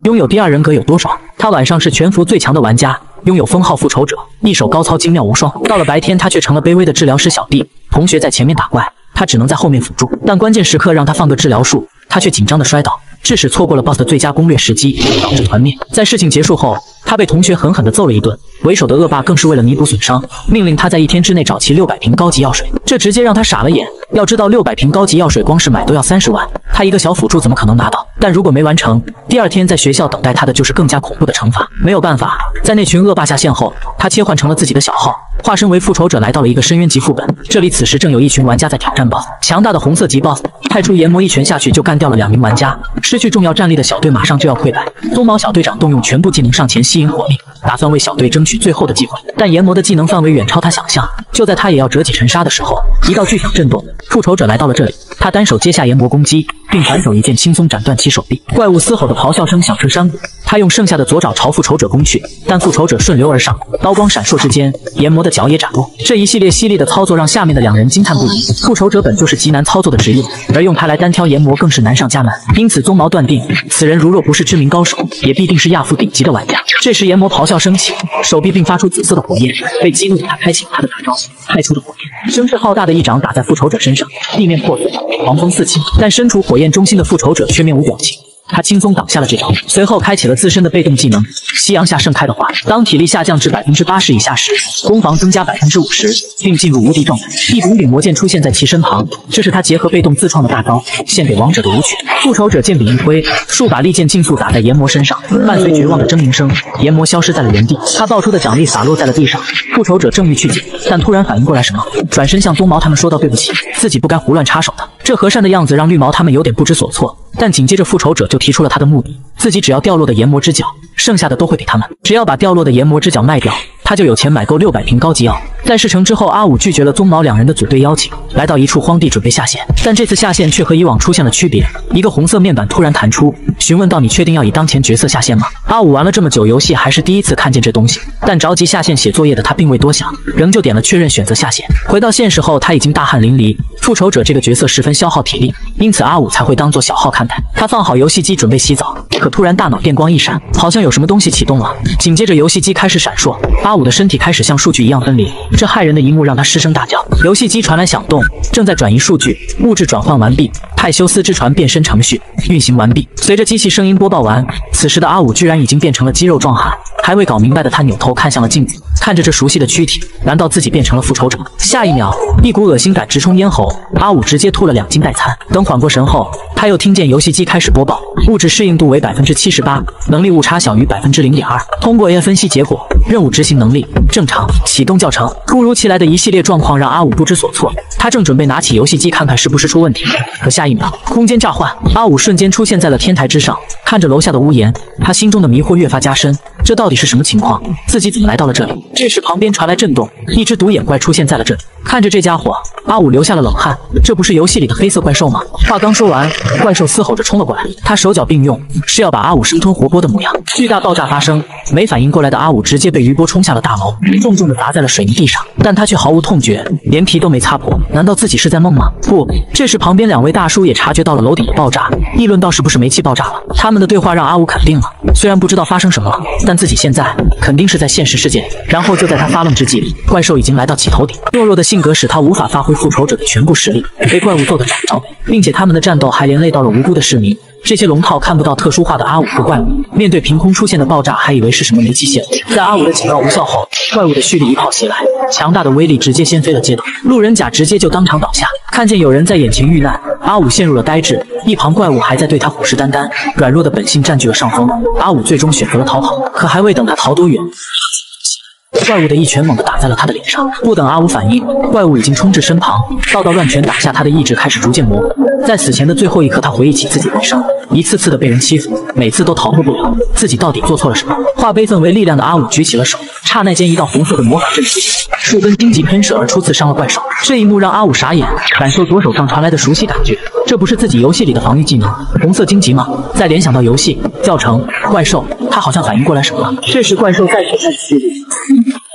拥有第二人格有多爽？他晚上是全服最强的玩家，拥有封号复仇者，一手高操精妙无双。到了白天，他却成了卑微的治疗师小弟。同学在前面打怪，他只能在后面辅助，但关键时刻让他放个治疗术，他却紧张的摔倒，致使错过了 BOSS 的最佳攻略时机，导致团灭。在事情结束后，他被同学狠狠地揍了一顿，为首的恶霸更是为了弥补损伤，命令他在1天之内找齐600瓶高级药水，这直接让他傻了眼。要知道600瓶高级药水光是买都要30万，他一个小辅助怎么可能拿到？但如果没完成，第2天在学校等待他的就是更加恐怖的惩罚。没有办法，在那群恶霸下线后，他切换成了自己的小号，化身为复仇者来到了一个深渊级副本。这里此时正有一群玩家在挑战 BOSS， 强大的红色级 BOSS 派出研磨一拳下去就干掉了2名玩家，失去重要战力的小队马上就要溃败。棕毛小队长动用全部技能上前吸引火力，打算为小队争取最后的机会，但研磨的技能范围远超他想象。就在他也要折戟沉沙的时候，一道巨响震动，复仇者来到了这里，他单手接下研磨攻击，并反手一剑轻松斩断其手臂。怪物嘶吼的咆哮声响彻山谷，他用剩下的左爪朝复仇者攻去，但复仇者顺流而上，刀光闪烁之间，研磨的脚也斩落。这一系列犀利的操作让下面的2人惊叹不已。复仇者本就是极难操作的职业，而用他来单挑研磨更是难上加难，因此棕毛断定此人如若不是知名高手，也必定是亚服顶级的玩家。这时研磨咆哮升起，手臂并发出紫色的火焰，被激怒的他开启了他的大招，派出的火焰声势浩大的一掌打在复仇者身上，地面破碎，狂风四起，但身处火焰中心的复仇者却面无表情。他轻松挡下了这招，随后开启了自身的被动技能夕阳下盛开的花。当体力下降至80%以下时，攻防增加50%，并进入无敌状态。一柄柄魔剑出现在其身旁，这是他结合被动自创的大招，献给王者的舞曲。复仇者剑柄一挥，数把利剑竞速打在研磨身上，伴随绝望的狰狞声，研磨消失在了原地。他爆出的奖励洒落在了地上，复仇者正欲去捡，但突然反应过来什么，转身向棕毛他们说道：“对不起，自己不该胡乱插手的。”这和善的样子让绿毛他们有点不知所措。但紧接着复仇者就提出了他的目的，自己只要掉落的研磨之角，剩下的都会给他们，只要把掉落的研磨之角卖掉，他就有钱买够600瓶高级药。在事成之后，阿武拒绝了棕毛2人的组队邀请，来到一处荒地准备下线。但这次下线却和以往出现了区别，一个红色面板突然弹出，询问到：“你确定要以当前角色下线吗？”阿武玩了这么久游戏，还是第一次看见这东西，但着急下线写作业的他并未多想，仍旧点了确认，选择下线。回到现实后，他已经大汗淋漓。复仇者这个角色十分消耗体力，因此阿武才会当做小号看待。他放好游戏机准备洗澡，可突然大脑电光一闪，好像有什么东西启动了。紧接着游戏机开始闪烁，阿武的身体开始像数据一样分离，这骇人的一幕让他失声大叫。游戏机传来响动，正在转移数据，物质转换完毕，泰修斯之船变身程序运行完毕。随着机器声音播报完，此时的阿武居然已经变成了肌肉壮汉。还未搞明白的他扭头看向了镜子，看着这熟悉的躯体，难道自己变成了复仇者？下一秒，一股恶心感直冲咽喉，阿武直接吐了2斤代餐。等缓过神后，他又听见游戏机开始播报，物质适应度为78%，能力误差小于0.2%。通过 AI 分析结果，任务执行能力正常，启动教程。突如其来的一系列状况让阿武不知所措，他正准备拿起游戏机看看是不是出问题，可下一秒，空间召唤，阿武瞬间出现在了天台之上，看着楼下的屋檐，他心中的迷惑越发加深。这到底是什么情况？自己怎么来到了这里？这时旁边传来震动，一只独眼怪出现在了这里。看着这家伙，阿武流下了冷汗。这不是游戏里的黑色怪兽吗？话刚说完，怪兽嘶吼着冲了过来，他手脚并用，是要把阿武生吞活剥的模样。巨大爆炸发生，没反应过来的阿武直接被余波冲下了大楼，重重的砸在了水泥地上，但他却毫无痛觉，连皮都没擦破。难道自己是在梦吗？不，这时旁边2位大叔也察觉到了楼顶的爆炸，议论到是不是煤气爆炸了。他们的对话让阿武肯定了，虽然不知道发生什么了，但自己现在肯定是在现实世界里。然后就在他发愣之际，怪兽已经来到其头顶。懦弱的性格使他无法发挥复仇者的全部实力，被怪物揍得找不着北，并且他们的战斗还连累到了无辜的市民。这些龙套看不到特殊化的阿武和怪物，面对凭空出现的爆炸，还以为是什么煤气泄漏。在阿武的警告无效后，怪物的蓄力一炮袭来，强大的威力直接掀飞了街道，路人甲直接就当场倒下。看见有人在眼前遇难，阿武陷入了呆滞，一旁怪物还在对他虎视眈眈，软弱的本性占据了上风。阿武最终选择了逃跑，可还未等他逃多远，怪物的一拳猛地打在了他的脸上，不等阿武反应，怪物已经冲至身旁，道道乱拳打下，他的意志开始逐渐模糊。在死前的最后一刻，他回忆起自己人生，一次次的被人欺负，每次都逃脱不了，自己到底做错了什么？化悲愤为力量的阿武举起了手，刹那间一道红色的魔法阵出现，数根荆棘喷射而出，刺伤了怪兽。这一幕让阿武傻眼，感受左手上传来的熟悉感觉，这不是自己游戏里的防御技能红色荆棘吗？再联想到游戏教程怪兽，他好像反应过来什么了。这时怪兽再次蓄力，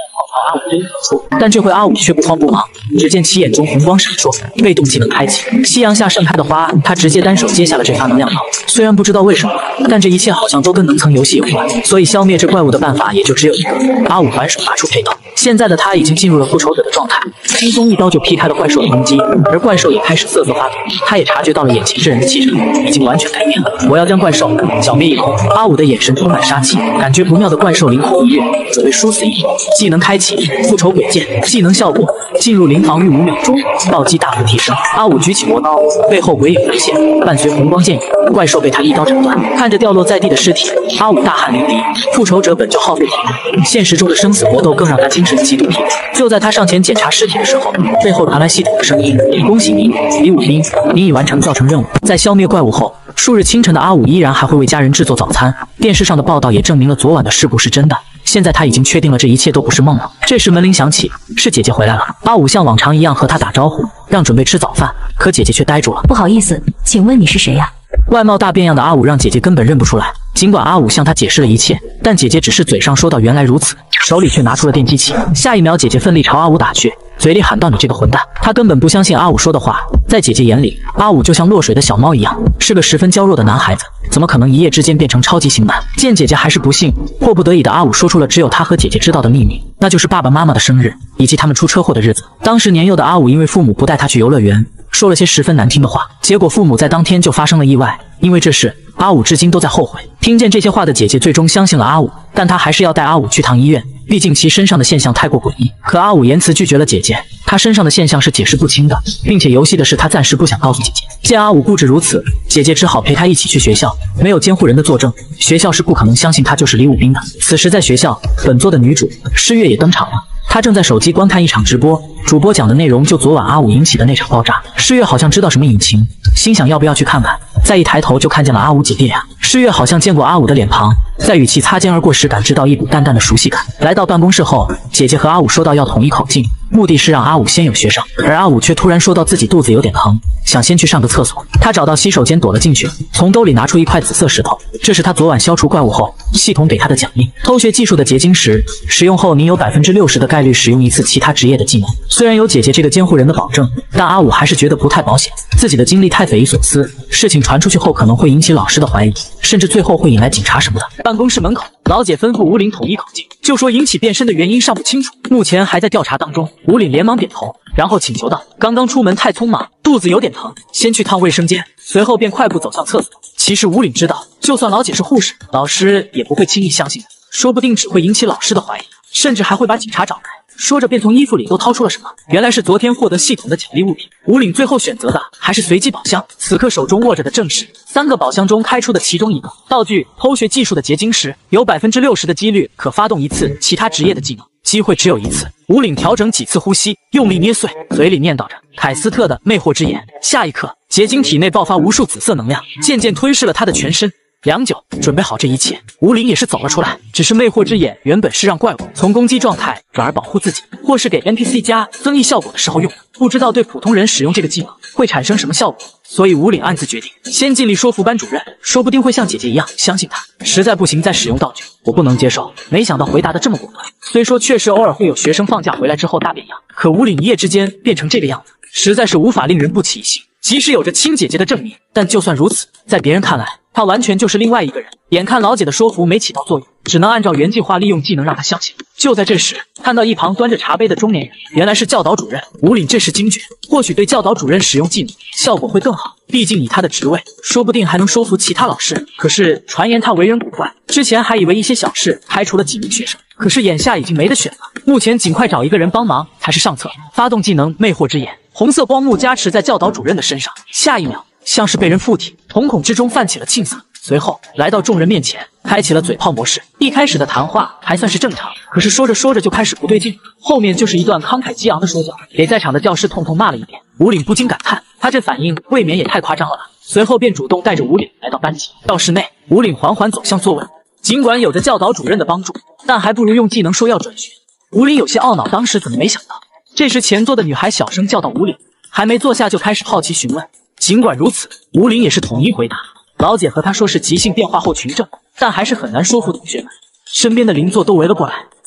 阿武对应而出，但这回阿武却不慌不忙，只见其眼中红光闪烁，被动技能开启，夕阳下盛开的花，他直接单手接下了这发能量套。虽然不知道为什么，但这一切好像都跟能层游戏有关，所以消灭这怪物的办法也就只有一个。阿武反手拔出佩刀，现在的他已经进入了复仇者的状态，轻松一刀就劈开了怪兽的攻击，而怪兽也开始瑟瑟发抖。他也察觉到了眼前这人的气场已经完全改变了。我要将怪兽剿灭一空。阿武的眼神充满杀气，感觉不妙的怪兽灵魂一跃，准备殊死一搏。技能开启，复仇鬼剑，技能效果，进入零防御5秒钟，暴击大幅提升。阿武举起魔刀，背后鬼影浮现，伴随红光剑影，怪兽被他一刀斩断。看着掉落在地的尸体，阿武大汗淋漓。复仇者本就耗费体力，现实中的生死搏斗更让他精神极度疲惫。就在他上前检查尸体的时候，背后传来系统的声音：“恭喜您，李武兵，你已完成造成任务。”在消灭怪物后，数日清晨的阿武依然还会为家人制作早餐。电视上的报道也证明了昨晚的事故是真的。现在他已经确定了这一切都不是梦了。这时门铃响起，是姐姐回来了。阿武像往常一样和她打招呼，让准备吃早饭，可姐姐却呆住了。 不好意思，请问你是谁呀？ 外貌大变样的阿武让姐姐根本认不出来。尽管阿武向她解释了一切，但姐姐只是嘴上说道原来如此，手里却拿出了电击器。下一秒，姐姐奋力朝阿武打去，嘴里喊道：“你这个混蛋！”她根本不相信阿武说的话。在姐姐眼里，阿武就像落水的小猫一样，是个十分娇弱的男孩子，怎么可能一夜之间变成超级型男？见姐姐还是不信，迫不得已的阿武说出了只有他和姐姐知道的秘密，那就是爸爸妈妈的生日以及他们出车祸的日子。当时年幼的阿武因为父母不带他去游乐园，说了些十分难听的话，结果父母在当天就发生了意外。因为这事，阿武至今都在后悔。听见这些话的姐姐最终相信了阿武，但她还是要带阿武去趟医院，毕竟其身上的现象太过诡异。可阿武言辞拒绝了姐姐，他身上的现象是解释不清的，并且游戏的事他暂时不想告诉姐姐。见阿武固执如此，姐姐只好陪他一起去学校。没有监护人的作证，学校是不可能相信他就是李武兵的。此时在学校，本作的女主诗月也登场了。她正在手机观看一场直播，主播讲的内容就昨晚阿武引起的那场爆炸。诗月好像知道什么隐情，心想要不要去看看。再一抬头就看见了阿武姐弟俩。诗月好像见过阿武的脸庞，在与其擦肩而过时感知到一股淡淡的熟悉感。来到办公室后，姐姐和阿武说到要统一口径，目的是让阿武先有学上，而阿武却突然说到自己肚子有点疼，想先去上个厕所。他找到洗手间躲了进去，从兜里拿出一块紫色石头，这是他昨晚消除怪物后系统给他的奖励。偷学技术的结晶石，使用后你有60%的概率使用一次其他职业的技能。虽然有姐姐这个监护人的保证，但阿武还是觉得不太保险，自己的经历太匪夷所思，事情传出去后可能会引起老师的怀疑，甚至最后会引来警察什么的。办公室门口，老姐吩咐吴岭统一口径，就说引起变身的原因尚不清楚，目前还在调查当中。吴岭连忙点头，然后请求道：“刚刚出门太匆忙，肚子有点疼，先去趟卫生间。”随后便快步走向厕所。其实吴岭知道，就算老姐是护士，老师也不会轻易相信的，说不定只会引起老师的怀疑，甚至还会把警察找来。说着便从衣服里都掏出了什么，原来是昨天获得系统的奖励物品。吴岭最后选择的还是随机宝箱，此刻手中握着的正是3个宝箱中开出的其中一个道具偷学技术的结晶石，有60%的几率可发动一次其他职业的技能，机会只有一次。吴岭调整几次呼吸，用力捏碎，嘴里念叨着凯斯特的魅惑之眼。下一刻，结晶体内爆发无数紫色能量，渐渐吞噬了他的全身。良久，准备好这一切，吴岭也是走了出来。只是魅惑之眼原本是让怪物从攻击状态转而保护自己，或是给 NPC 加增益效果的时候用的，不知道对普通人使用这个技能会产生什么效果。所以吴岭暗自决定，先尽力说服班主任，说不定会像姐姐一样相信他。实在不行再使用道具，我不能接受。没想到回答的这么果断。虽说确实偶尔会有学生放假回来之后大变样，可吴岭一夜之间变成这个样子，实在是无法令人不起疑心。即使有着亲姐姐的证明，但就算如此，在别人看来，他完全就是另外一个人。眼看老姐的说服没起到作用，只能按照原计划利用技能让他相信。就在这时，看到一旁端着茶杯的中年人，原来是教导主任。吴岭这时惊觉，或许对教导主任使用技能效果会更好，毕竟以他的职位，说不定还能说服其他老师。可是传言他为人古怪，之前还以为一些小事开除了几名学生，可是眼下已经没得选了，目前尽快找一个人帮忙才是上策。发动技能魅惑之眼，红色光幕加持在教导主任的身上，下一秒像是被人附体，瞳孔之中泛起了庆色，随后来到众人面前，开启了嘴炮模式。一开始的谈话还算是正常，可是说着说着就开始不对劲，后面就是一段慷慨激昂的说教，给在场的教师痛痛骂了一遍。吴岭不禁感叹，他这反应未免也太夸张了吧。随后便主动带着吴岭来到班级。教室内，吴岭缓缓走向座位，尽管有着教导主任的帮助，但还不如用技能说要转学。吴岭有些懊恼，当时怎么没想到。这时前座的女孩小声叫道：“吴岭！”还没坐下就开始好奇询问。尽管如此，吴岭也是统一回答。老姐和他说是急性变化后群症，但还是很难说服同学们。身边的邻座都围了过来，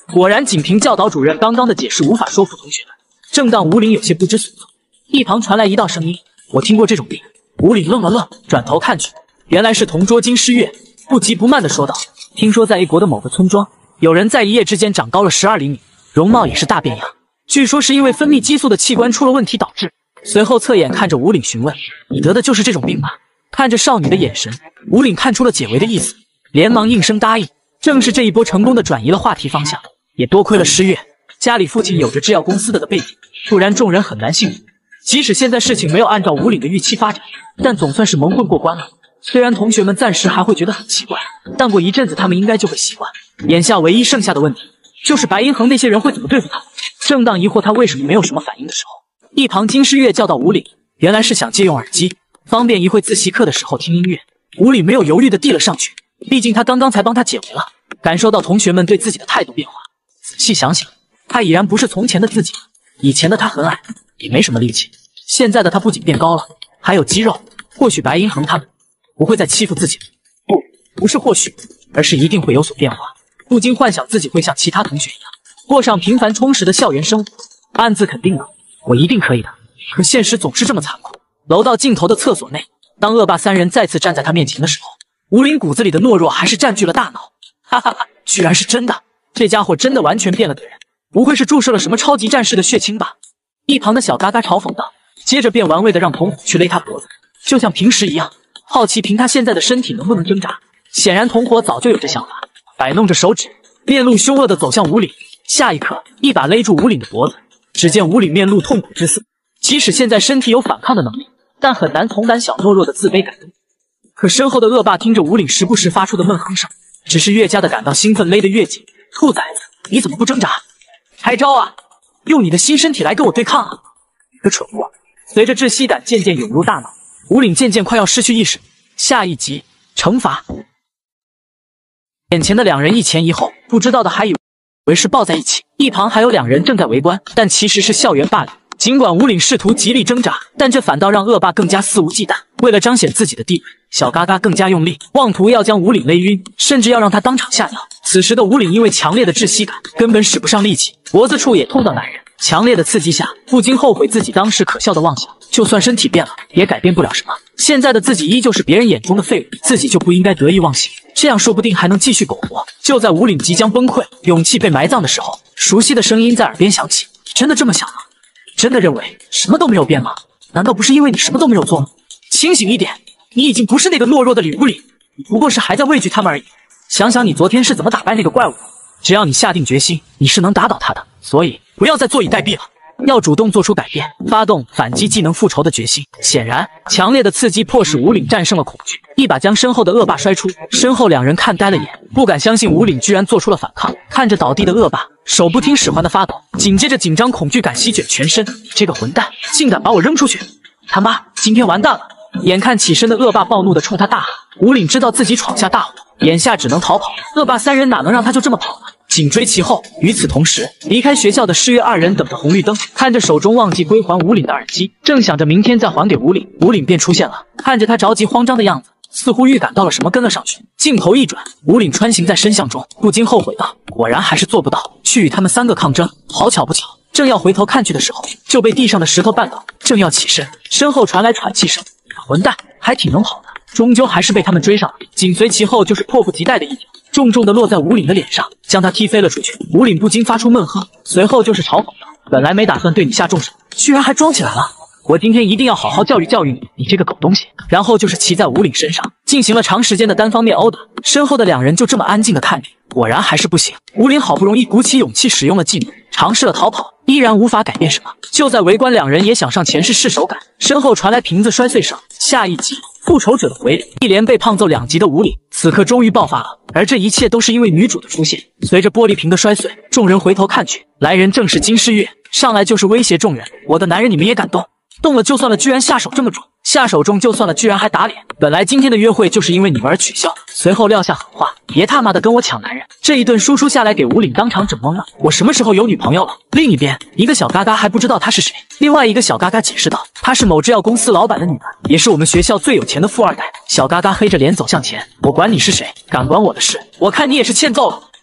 果然，仅凭教导主任刚刚的解释无法说服同学们。正当吴岭有些不知所措，一旁传来一道声音：“我听过这种病。”吴岭愣了愣，转头看去，原来是同桌金诗月，不急不慢地说道：“听说在A国的某个村庄，有人在一夜之间长高了12厘米，容貌也是大变样。据说是因为分泌激素的器官出了问题导致。”随后侧眼看着吴岭询问：“你得的就是这种病吧？”看着少女的眼神，吴岭看出了解围的意思，连忙应声答应。正是这一波成功的转移了话题方向，也多亏了诗月，家里父亲有着制药公司的背景，不然众人很难幸福。即使现在事情没有按照吴岭的预期发展，但总算是蒙混过关了。虽然同学们暂时还会觉得很奇怪，但过一阵子他们应该就会习惯。眼下唯一剩下的问题，就是白银衡那些人会怎么对付他。正当疑惑他为什么没有什么反应的时候，一旁金诗月叫到吴岭，原来是想借用耳机，方便一会自习课的时候听音乐。吴岭没有犹豫地递了上去，毕竟他刚刚才帮他解围了。感受到同学们对自己的态度变化，仔细想想，他已然不是从前的自己了。以前的他很矮，也没什么力气，现在的他不仅变高了，还有肌肉。或许白银衡他们不会再欺负自己了。不是或许，而是一定会有所变化。不禁幻想自己会像其他同学一样，过上平凡充实的校园生活，暗自肯定了，我一定可以的。可现实总是这么残酷。楼道尽头的厕所内，当恶霸三人再次站在他面前的时候，吴岭骨子里的懦弱还是占据了大脑。哈哈哈，居然是真的！这家伙真的完全变了个人，不会是注射了什么超级战士的血清吧？一旁的小嘎嘎嘲讽道，接着便玩味的让童虎去勒他脖子，就像平时一样，好奇凭他现在的身体能不能挣扎。显然同伙早就有这想法，摆弄着手指，面露凶恶的走向吴岭。下一刻，一把勒住吴岭的脖子，只见吴岭面露痛苦之色。即使现在身体有反抗的能力，但很难从胆小懦弱的自卑感动。可身后的恶霸听着吴岭时不时发出的闷哼声，只是越加的感到兴奋，勒得越紧。兔崽子，你怎么不挣扎？开招啊！用你的新身体来跟我对抗啊！你个蠢货！随着窒息感渐渐涌入大脑，吴岭渐渐快要失去意识。下一集惩罚。眼前的两人一前一后，不知道的还以为是抱在一起，一旁还有两人正在围观，但其实是校园霸凌。尽管吴岭试图极力挣扎，但这反倒让恶霸更加肆无忌惮。为了彰显自己的地位，小嘎嘎更加用力，妄图要将吴岭勒晕，甚至要让他当场下药。此时的吴岭因为强烈的窒息感，根本使不上力气，脖子处也痛到难忍。强烈的刺激下，不禁后悔自己当时可笑的妄想。就算身体变了，也改变不了什么。现在的自己依旧是别人眼中的废物，自己就不应该得意忘形，这样说不定还能继续苟活。就在吴岭即将崩溃，勇气被埋葬的时候，熟悉的声音在耳边响起：“你真的这么想吗？真的认为什么都没有变吗？难道不是因为你什么都没有做吗？清醒一点，你已经不是那个懦弱的李吴岭，你不过是还在畏惧他们而已。想想你昨天是怎么打败那个怪物的，只要你下定决心，你是能打倒他的。所以不要再坐以待毙了，要主动做出改变，发动反击技能复仇的决心。”显然，强烈的刺激迫使吴岭战胜了恐惧，一把将身后的恶霸摔出。身后两人看呆了眼，不敢相信吴岭居然做出了反抗。看着倒地的恶霸，手不听使唤的发抖，紧接着紧张恐惧感席卷全身。你这个混蛋，竟敢把我扔出去！他妈，今天完蛋了！眼看起身的恶霸暴怒的冲他大喊，吴岭知道自己闯下大祸，眼下只能逃跑。恶霸三人哪能让他就这么跑呢？紧追其后。与此同时，离开学校的诗月二人等着红绿灯，看着手中忘记归还吴岭的耳机，正想着明天再还给吴岭，吴岭便出现了。看着他着急慌张的样子，似乎预感到了什么，跟了上去。镜头一转，吴岭穿行在深巷中，不禁后悔道：果然还是做不到去与他们三个抗争。好巧不巧，正要回头看去的时候，就被地上的石头绊倒。正要起身，身后传来喘气声。混蛋，还挺能跑的，终究还是被他们追上了。紧随其后就是迫不及待的一脚，重重的落在吴岭的脸上，将他踢飞了出去。吴岭不禁发出闷哼，随后就是嘲讽道：本来没打算对你下重手，居然还装起来了，我今天一定要好好教育教育你，你这个狗东西。然后就是骑在吴岭身上，进行了长时间的单方面殴打。身后的两人就这么安静的看着，果然还是不行。吴岭好不容易鼓起勇气使用了技能，尝试了逃跑，依然无法改变什么。就在围观两人也想上前试试手感，身后传来瓶子摔碎声。下一集复仇者的回礼，一连被胖揍2集的吴岭，此刻终于爆发了。而这一切都是因为女主的出现。随着玻璃瓶的摔碎，众人回头看去，来人正是金诗月，上来就是威胁众人：我的男人你们也敢动？动了就算了，居然下手这么重，下手重就算了，居然还打脸。本来今天的约会就是因为你们而取消。随后撂下狠话：别他妈的跟我抢男人。这一顿输出下来，给吴岭当场整懵了。我什么时候有女朋友了？另一边，一个小嘎嘎还不知道他是谁，另外一个小嘎嘎解释道：她是某制药公司老板的女儿，也是我们学校最有钱的富二代。小嘎嘎黑着脸走向前：我管你是谁，敢管我的事，我看你也是欠揍了。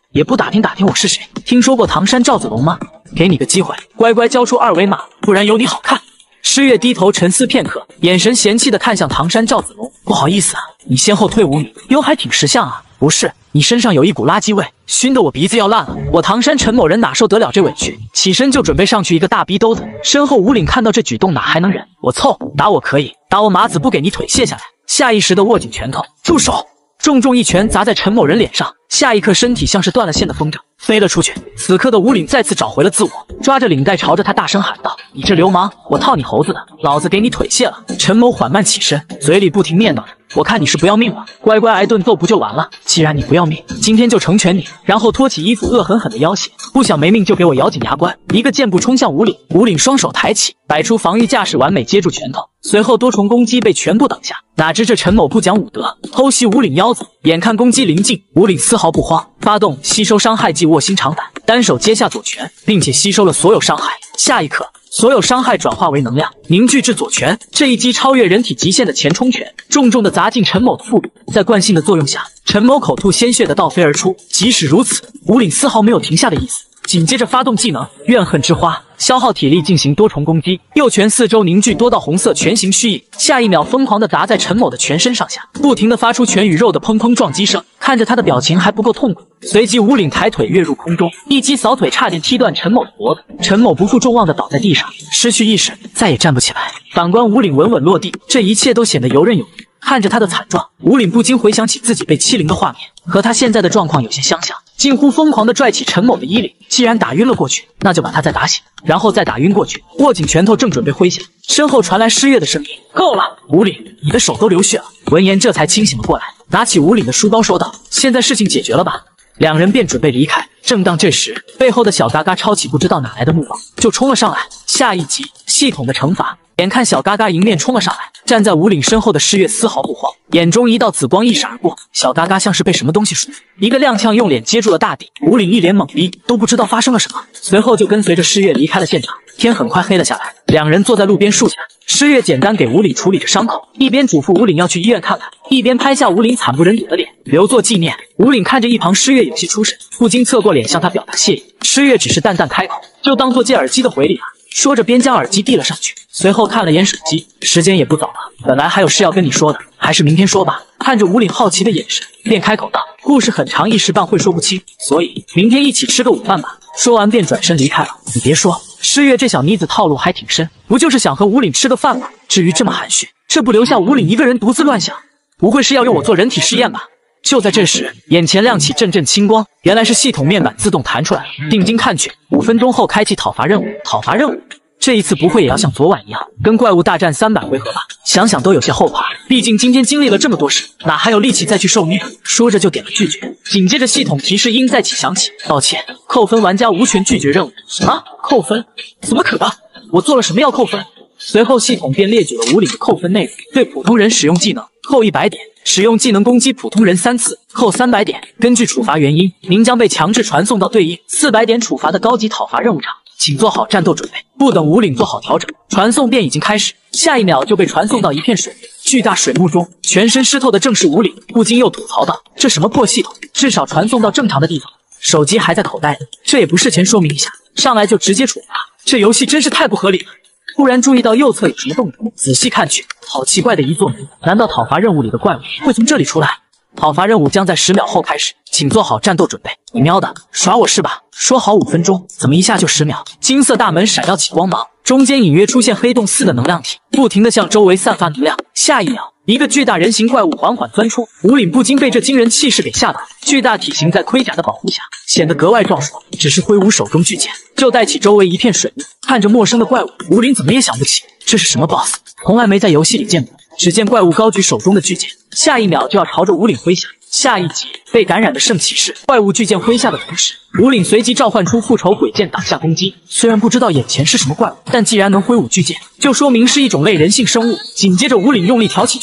也不打听打听我是谁。听说过唐山赵子龙吗？给你个机会，乖乖交出二维码，不然有你好看。诗月低头沉思片刻，眼神嫌弃地看向唐山赵子龙。不好意思啊，你先后退5米，哟，还挺识相啊。不是，你身上有一股垃圾味，熏得我鼻子要烂了。我唐山陈某人哪受得了这委屈？起身就准备上去一个大逼兜子。身后吴岭看到这举动哪还能忍？我凑，打我可以，打我马子不给你腿卸下来。下意识地握紧拳头，住手！重重一拳砸在陈某人脸上，下一刻身体像是断了线的风筝飞了出去。此刻的吴岭再次找回了自我，抓着领带朝着他大声喊道：“你这流氓，我操你猴子的，老子给你腿卸了！”陈某缓慢起身，嘴里不停念叨着：“我看你是不要命了，乖乖挨顿揍不就完了？既然你不要命，今天就成全你。”然后脱起衣服，恶狠狠地要挟，不想没命就给我咬紧牙关！一个箭步冲向吴岭，吴岭双手抬起，摆出防御架势，完美接住拳头，随后多重攻击被全部挡下。哪知这陈某不讲武德，偷袭吴岭腰子，眼看攻击临近，吴岭丝毫不慌，发动吸收伤害技卧薪尝胆，单手接下左拳，并且吸收了所有伤害。下一刻，所有伤害转化为能量，凝聚至左拳。这一击超越人体极限的前冲拳，重重地砸进陈某的腹部。在惯性的作用下，陈某口吐鲜血的倒飞而出。即使如此，吴岭丝毫没有停下的意思。紧接着发动技能怨恨之花，消耗体力进行多重攻击，右拳四周凝聚多道红色拳形虚影，下一秒疯狂地砸在陈某的全身上下，不停地发出拳与肉的砰砰撞击声。看着他的表情还不够痛苦，随即吴岭抬腿跃入空中，一击扫腿差点踢断陈某的脖子。陈某不负众望地倒在地上，失去意识，再也站不起来。反观吴岭稳稳落地，这一切都显得游刃有余。看着他的惨状，吴岭不禁回想起自己被欺凌的画面，和他现在的状况有些相像，近乎疯狂地拽起陈某的衣领。既然打晕了过去，那就把他再打醒，然后再打晕过去。握紧拳头，正准备挥下，身后传来诗月的声音：“够了，吴岭，你的手都流血了。”闻言这才清醒了过来，拿起吴岭的书包说道：“现在事情解决了吧？”两人便准备离开。正当这时，背后的小嘎嘎抄起不知道哪来的木棒，就冲了上来。下一集，系统的惩罚。眼看小嘎嘎迎面冲了上来，站在吴岭身后的诗月丝毫不慌，眼中一道紫光一闪而过。小嘎嘎像是被什么东西束缚，一个踉跄用脸接住了大地。吴岭一脸懵逼，都不知道发生了什么，随后就跟随着诗月离开了现场。天很快黑了下来，两人坐在路边树下，诗月简单给吴岭处理着伤口，一边嘱咐吴岭要去医院看看，一边拍下吴岭惨不忍睹的脸，留作纪念。吴岭看着一旁诗月有些出神，不禁侧过脸向他表达谢意。诗月只是淡淡开口，就当做借耳机的回礼了。说着便将耳机递了上去，随后看了眼手机，时间也不早了，本来还有事要跟你说的，还是明天说吧。看着吴岭好奇的眼神，便开口道：“故事很长，一时半会说不清，所以明天一起吃个午饭吧。”说完便转身离开了。你别说，诗月这小妮子套路还挺深，不就是想和吴岭吃个饭吗？至于这么含蓄，这不留下吴岭一个人独自乱想，不会是要用我做人体试验吧？就在这时，眼前亮起阵阵青光，原来是系统面板自动弹出来了。定睛看去，5分钟后开启讨伐任务。讨伐任务，这一次不会也要像昨晚一样，跟怪物大战300回合吧？想想都有些后怕，毕竟今天经历了这么多事，哪还有力气再去受虐？说着就点了拒绝。紧接着系统提示音再起响起，抱歉，扣分玩家无权拒绝任务。什么？扣分？怎么可能？我做了什么要扣分？随后系统便列举了吴岭的扣分内容：对普通人使用技能扣100点，使用技能攻击普通人3次扣300点。根据处罚原因，您将被强制传送到对应400点处罚的高级讨伐任务场，请做好战斗准备。不等吴岭做好调整，传送便已经开始，下一秒就被传送到一片水域。巨大水幕中，全身湿透的正是吴岭，不禁又吐槽道：“这什么破系统，至少传送到正常的地方。手机还在口袋里，这也不事前说明一下，上来就直接处罚，这游戏真是太不合理了。”突然注意到右侧有什么动静，仔细看去，好奇怪的一座门，难道讨伐任务里的怪物会从这里出来？讨伐任务将在10秒后开始，请做好战斗准备。你喵的，耍我是吧？说好5分钟，怎么一下就10秒？金色大门闪耀起光芒，中间隐约出现黑洞似的能量体，不停地向周围散发能量。下一秒，一个巨大人形怪物缓缓钻出，吴岭不禁被这惊人气势给吓到。巨大体型在盔甲的保护下，显得格外壮硕，只是挥舞手中巨剑，就带起周围一片水幕。看着陌生的怪物，吴岭怎么也想不起这是什么 BOSS， 从来没在游戏里见过。只见怪物高举手中的巨剑，下一秒就要朝着吴岭挥下。下一集，被感染的圣骑士。怪物巨剑挥下的同时，吴岭随即召唤出复仇鬼剑挡下攻击。虽然不知道眼前是什么怪物，但既然能挥舞巨剑，就说明是一种类人性生物。紧接着吴岭用力挑起巨剑，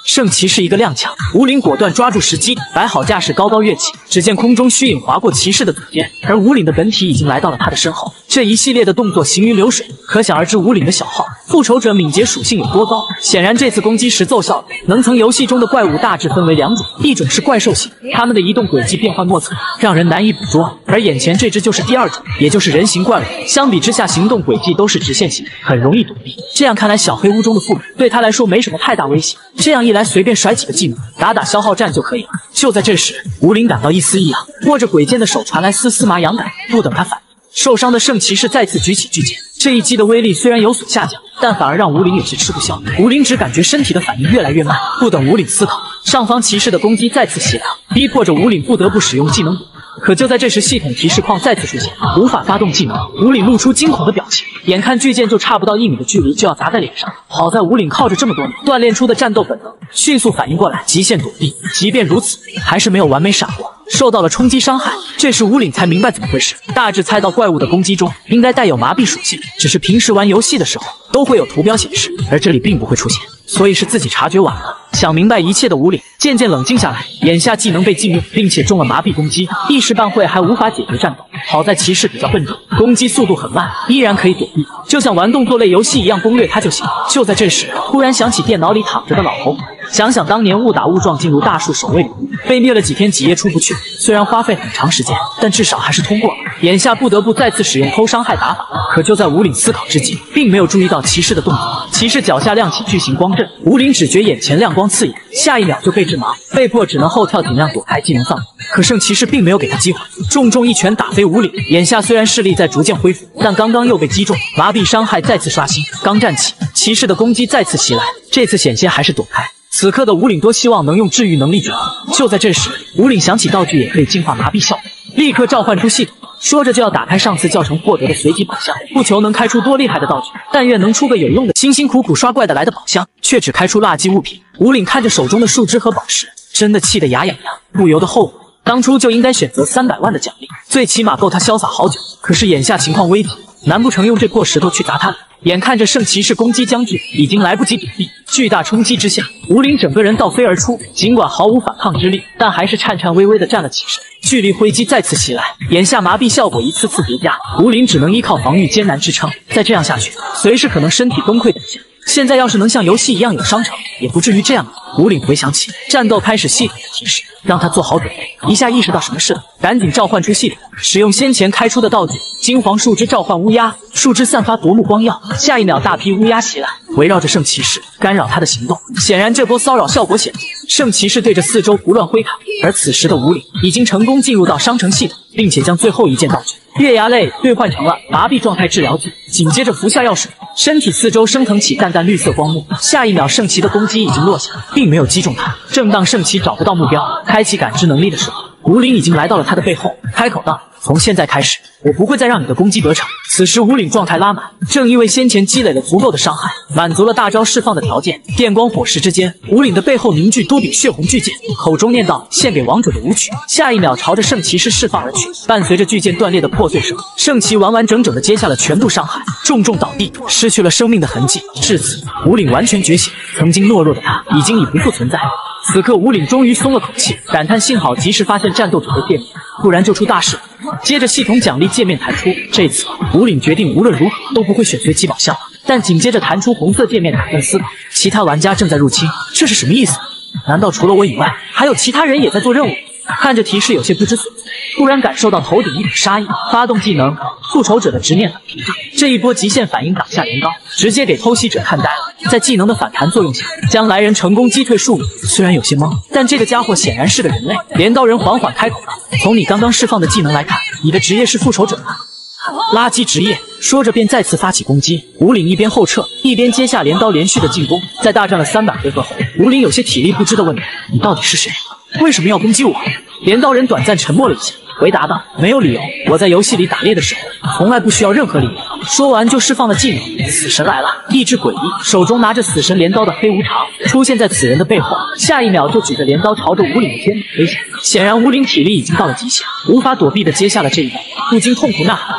圣骑士一个踉跄，吴岭果断抓住时机，摆好架势，高高跃起。只见空中虚影划过骑士的左肩，而吴岭的本体已经来到了他的身后。这一系列的动作行云流水，可想而知吴岭的小号复仇者敏捷属性有多高。显然这次攻击时奏效了。能层游戏中的怪物大致分为两种，一种是怪兽型，它们的移动轨迹变幻莫测，让人难以捕捉；而眼前这只就是第二种，也就是人形怪物。相比之下，行动轨迹都是直线型，很容易躲避。这样看来，小黑屋中的副本对他来说没什么太大威胁。这样一来，随便甩几个技能，打打消耗战就可以了。就在这时，吴岭感到一丝异样，握着鬼剑的手传来丝丝麻痒感。不等他反应，受伤的圣骑士再次举起巨剑。这一击的威力虽然有所下降，但反而让吴岭有些吃不消。吴岭只感觉身体的反应越来越慢。不等吴岭思考，上方骑士的攻击再次袭来，逼迫着吴岭不得不使用技能。可就在这时，系统提示框再次出现，无法发动技能。吴岭露出惊恐的表情，眼看巨剑就差不到1米的距离就要砸在脸上。好在吴岭靠着这么多年锻炼出的战斗本能，迅速反应过来，极限躲避。即便如此，还是没有完美闪过，受到了冲击伤害。这时吴岭才明白怎么回事，大致猜到怪物的攻击中应该带有麻痹属性，只是平时玩游戏的时候都会有图标显示，而这里并不会出现，所以是自己察觉晚了。想明白一切的吴岭渐渐冷静下来，眼下技能被禁用，并且中了麻痹攻击，一时半会还无法解决战斗。好在骑士比较笨重，攻击速度很慢，依然可以躲避，就像玩动作类游戏一样，攻略它就行。就在这时，突然想起电脑里躺着的老头，想想当年误打误撞进入大树守卫里，被灭了几天几夜出不去，虽然花费很长时间，但至少还是通过了。眼下不得不再次使用偷伤害打法，可就在吴岭思考之际，并没有注意到骑士的动作。骑士脚下亮起巨型光阵，吴岭只觉眼前亮光刺眼，下一秒就被致盲，被迫只能后跳尽量躲开技能范围。可圣骑士并没有给他机会，重重一拳打飞吴岭。眼下虽然视力在逐渐恢复，但刚刚又被击中，麻痹伤害再次刷新。刚站起，骑士的攻击再次袭来，这次险些还是躲开。此刻的吴岭多希望能用治愈能力转换。就在这时，吴岭想起道具也可以净化麻痹效果，立刻召唤出系统。说着就要打开上次教程获得的随机宝箱，不求能开出多厉害的道具，但愿能出个有用的。辛辛苦苦刷怪的来的宝箱，却只开出垃圾物品。吴岭看着手中的树枝和宝石，真的气得牙痒痒，不由得后悔，当初就应该选择300万的奖励，最起码够他潇洒好久。可是眼下情况危急，难不成用这破石头去砸他？眼看着圣骑士攻击将至，已经来不及躲避。巨大冲击之下，吴岭整个人倒飞而出，尽管毫无反抗之力，但还是颤颤巍巍地站了起身。巨力挥击再次袭来，眼下麻痹效果一次次叠加，吴岭只能依靠防御艰难支撑。再这样下去，随时可能身体崩溃等下。现在要是能像游戏一样有商城，也不至于这样了。吴岭回想起战斗开始系统的提示，让他做好准备。一下意识到什么事了，赶紧召唤出系统，使用先前开出的道具金黄树枝召唤乌鸦，树枝散发夺目光耀，下一秒大批乌鸦袭来，围绕着圣骑士，干扰他的行动。显然这波骚扰效果显著，圣骑士对着四周胡乱挥砍。而此时的吴岭已经成功进入到商城系统，并且将最后一件道具月牙泪兑换成了麻痹状态治疗剂，紧接着服下药水，身体四周升腾起淡淡绿色光幕。下一秒，圣骑的攻击已经落下，并没有击中他。正当圣骑找不到目标，开启感知能力的时候，吴岭已经来到了他的背后，开口道：“从现在开始，我不会再让你的攻击得逞。”此时吴岭状态拉满，正因为先前积累了足够的伤害，满足了大招释放的条件。电光火石之间，吴岭的背后凝聚多柄血红巨剑，口中念道：“献给王者的舞曲。”下一秒朝着圣骑士释放而去，伴随着巨剑断裂的破碎声，圣骑完完整整的接下了全部伤害，重重倒地，失去了生命的痕迹。至此，吴岭完全觉醒，曾经懦弱的他已不复存在。此刻吴岭终于松了口气，感叹幸好及时发现战斗者被电灭，不然就出大事了。接着系统奖励界面弹出，这次吴岭决定无论如何都不会选随机宝箱，但紧接着弹出红色界面，打断思考：其他玩家正在入侵，这是什么意思？难道除了我以外，还有其他人也在做任务？看着提示有些不知所措，突然感受到头顶一股杀意，发动技能复仇者的执念反屏障，这一波极限反应挡下镰刀，直接给偷袭者看呆了。在技能的反弹作用下，将来人成功击退数米。虽然有些懵，但这个家伙显然是个人类。镰刀人缓缓开口道：“从你刚刚释放的技能来看，你的职业是复仇者吗？”垃圾职业。说着便再次发起攻击。吴岭一边后撤，一边接下镰刀连续的进攻。在大战了300回合后，吴岭有些体力不支的问道：“你到底是谁？为什么要攻击我？”镰刀人短暂沉默了一下，回答道：“没有理由，我在游戏里打猎的时候，从来不需要任何理由。”说完就释放了技能。死神来了，意志诡异，手中拿着死神镰刀的黑无常出现在此人的背后，下一秒就举着镰刀朝着吴岭的肩膀挥下。显然吴岭体力已经到了极限，无法躲避的接下了这一刀，不禁痛苦呐喊。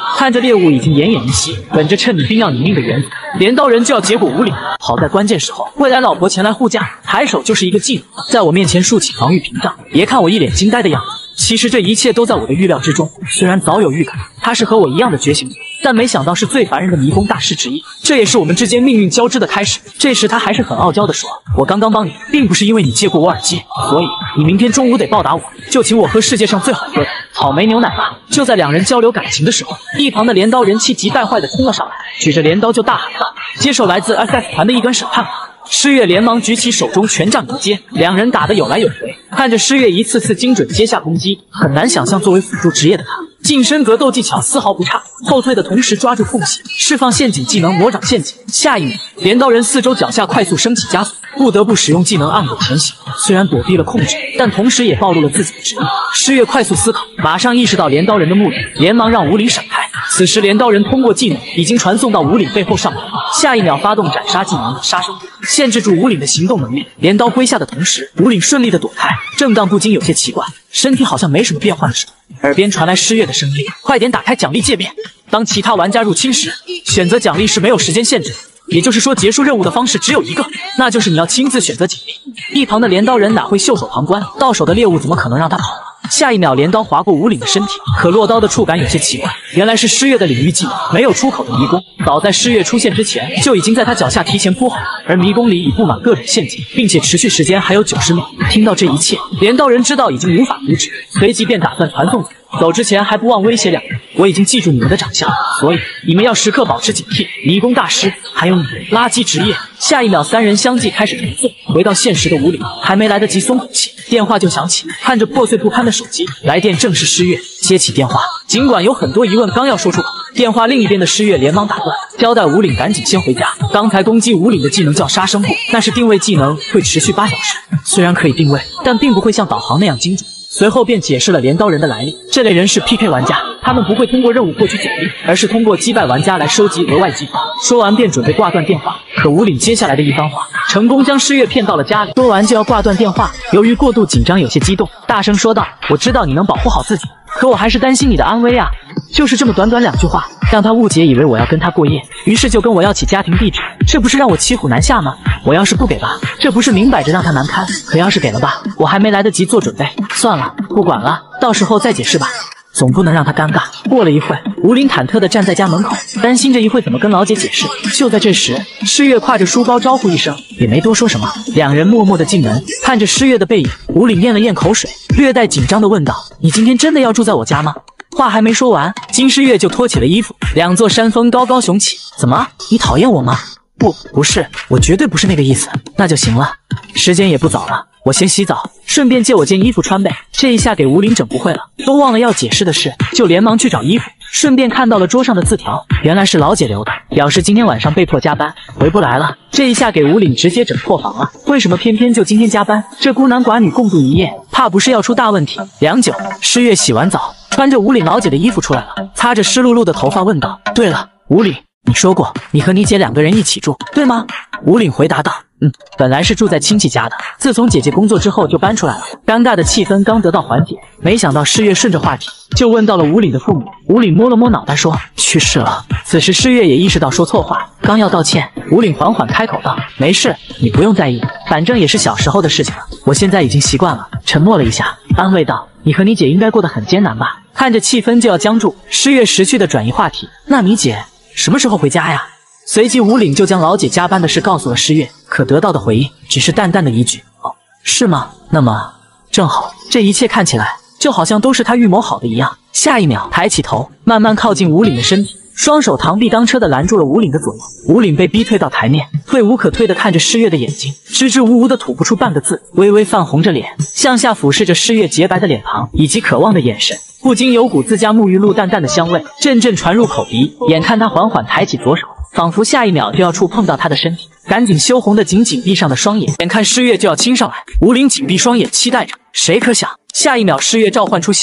看着猎物已经奄奄一息，本着趁你兵要你命的原则，镰刀人就要结果无领。好在关键时候，未来老婆前来护驾，抬手就是一个技能，在我面前竖起防御屏障。别看我一脸惊呆的样子，其实这一切都在我的预料之中。虽然早有预感，他是和我一样的觉醒者，但没想到是最烦人的迷宫大师之一。这也是我们之间命运交织的开始。这时他还是很傲娇地说：“我刚刚帮你，并不是因为你借过我耳机，所以你明天中午得报答我，就请我喝世界上最好喝的草莓牛奶吧。”就在两人交流感情的时候，一旁的镰刀人气急败坏地冲了上来，举着镰刀就大喊道：“接受来自 SF 团的一根审判吧！”诗月连忙举起手中权杖迎接，两人打得有来有回。看着诗月一次次精准接下攻击，很难想象作为辅助职业的他，近身格斗技巧丝毫不差，后退的同时抓住缝隙，释放陷阱技能魔掌陷阱。下一秒，镰刀人四周脚下快速升起加速，不得不使用技能暗躲前行。虽然躲避了控制，但同时也暴露了自己的职业。诗月快速思考，马上意识到镰刀人的目的，连忙让武岭闪开。此时镰刀人通过技能已经传送到武岭背后上方，下一秒发动斩杀技能杀生限制住武岭的行动能力。镰刀挥下的同时，武岭顺利的躲开，震荡不禁有些奇怪，身体好像没什么变化的时候，耳边传来诗月的声音：“快点打开奖励界面。”当其他玩家入侵时，选择奖励是没有时间限制的，也就是说结束任务的方式只有一个，那就是你要亲自选择奖励。一旁的镰刀人哪会袖手旁观，到手的猎物怎么可能让他跑了？下一秒，镰刀划过武岭的身体，可落刀的触感有些奇怪，原来是诗月的领域技能没有出口的迷宫，早在诗月出现之前就已经在他脚下提前铺好，而迷宫里已布满各种陷阱，并且持续时间还有90秒。听到这一切，镰刀人知道已经无法阻止，随即便打算传送走之前还不忘威胁两人：“我已经记住你们的长相，所以你们要时刻保持警惕。迷宫大师，还有你，垃圾职业！”下一秒，三人相继开始传送。回到现实的武岭还没来得及松口气，电话就响起。看着破碎不堪的手机，来电正是诗月。接起电话，尽管有很多疑问刚要说出口，电话另一边的诗月连忙打断，交代武岭赶紧先回家。刚才攻击武岭的技能叫杀生步，但是定位技能会持续8小时，虽然可以定位，但并不会像导航那样精准。随后便解释了镰刀人的来历，这类人是 PK 玩家，他们不会通过任务获取奖励，而是通过击败玩家来收集额外积分。说完便准备挂断电话，可武岭接下来的一番话，成功将诗月骗到了家里。说完就要挂断电话，由于过度紧张有些激动，大声说道：“我知道你能保护好自己，可我还是担心你的安危啊！”就是这么短短2句话，让他误解以为我要跟他过夜，于是就跟我要起家庭地址，这不是让我骑虎难下吗？我要是不给吧，这不是明摆着让他难堪？可要是给了吧，我还没来得及做准备，算了，不管了，到时候再解释吧。总不能让他尴尬。过了一会，武岭忐忑地站在家门口，担心着一会怎么跟老姐解释。就在这时，诗月挎着书包招呼一声，也没多说什么。两人默默地进门，看着诗月的背影，武岭咽了咽口水，略带紧张地问道：“你今天真的要住在我家吗？”话还没说完，金诗月就脱起了衣服，两座山峰高高雄起。怎么，你讨厌我吗？不是，我绝对不是那个意思。那就行了，时间也不早了，我先洗澡，顺便借我件衣服穿呗。这一下给武岭整不会了，都忘了要解释的事，就连忙去找衣服，顺便看到了桌上的字条，原来是老姐留的，表示今天晚上被迫加班，回不来了。这一下给武岭直接整破防了，为什么偏偏就今天加班？这孤男寡女共度一夜，怕不是要出大问题？良久，诗月洗完澡，穿着武岭老姐的衣服出来了，擦着湿漉漉的头发问道：“对了，武岭，你说过你和你姐2个人一起住，对吗？”武岭回答道：“本来是住在亲戚家的，自从姐姐工作之后就搬出来了。”尴尬的气氛刚得到缓解，没想到诗月顺着话题就问到了武岭的父母。武岭摸了摸脑袋说：“去世了。”此时诗月也意识到说错话，刚要道歉，武岭缓缓开口道：“没事，你不用在意，反正也是小时候的事情了，我现在已经习惯了。”沉默了一下，安慰道：“你和你姐应该过得很艰难吧？”看着气氛就要僵住，诗月识趣的转移话题：“那你姐什么时候回家呀？”随即武岭就将老姐加班的事告诉了诗月，可得到的回应只是淡淡的一句：“哦，是吗？那么正好。”这一切看起来就好像都是他预谋好的一样。下一秒，抬起头，慢慢靠近武岭的身体，双手螳臂当车的拦住了武岭的左右。武岭被逼退到台面，退无可退的看着诗月的眼睛，支支吾吾的吐不出半个字，微微泛红着脸，向下俯视着诗月洁白的脸庞以及渴望的眼神，不禁有股自家沐浴露淡淡的香味阵阵传入口鼻。眼看他缓缓抬起左手，仿佛下一秒就要触碰到他的身体，赶紧羞红的紧紧闭上的双眼。眼看诗月就要亲上来，武岭紧闭双眼期待着，谁可想下一秒诗月召唤出系统，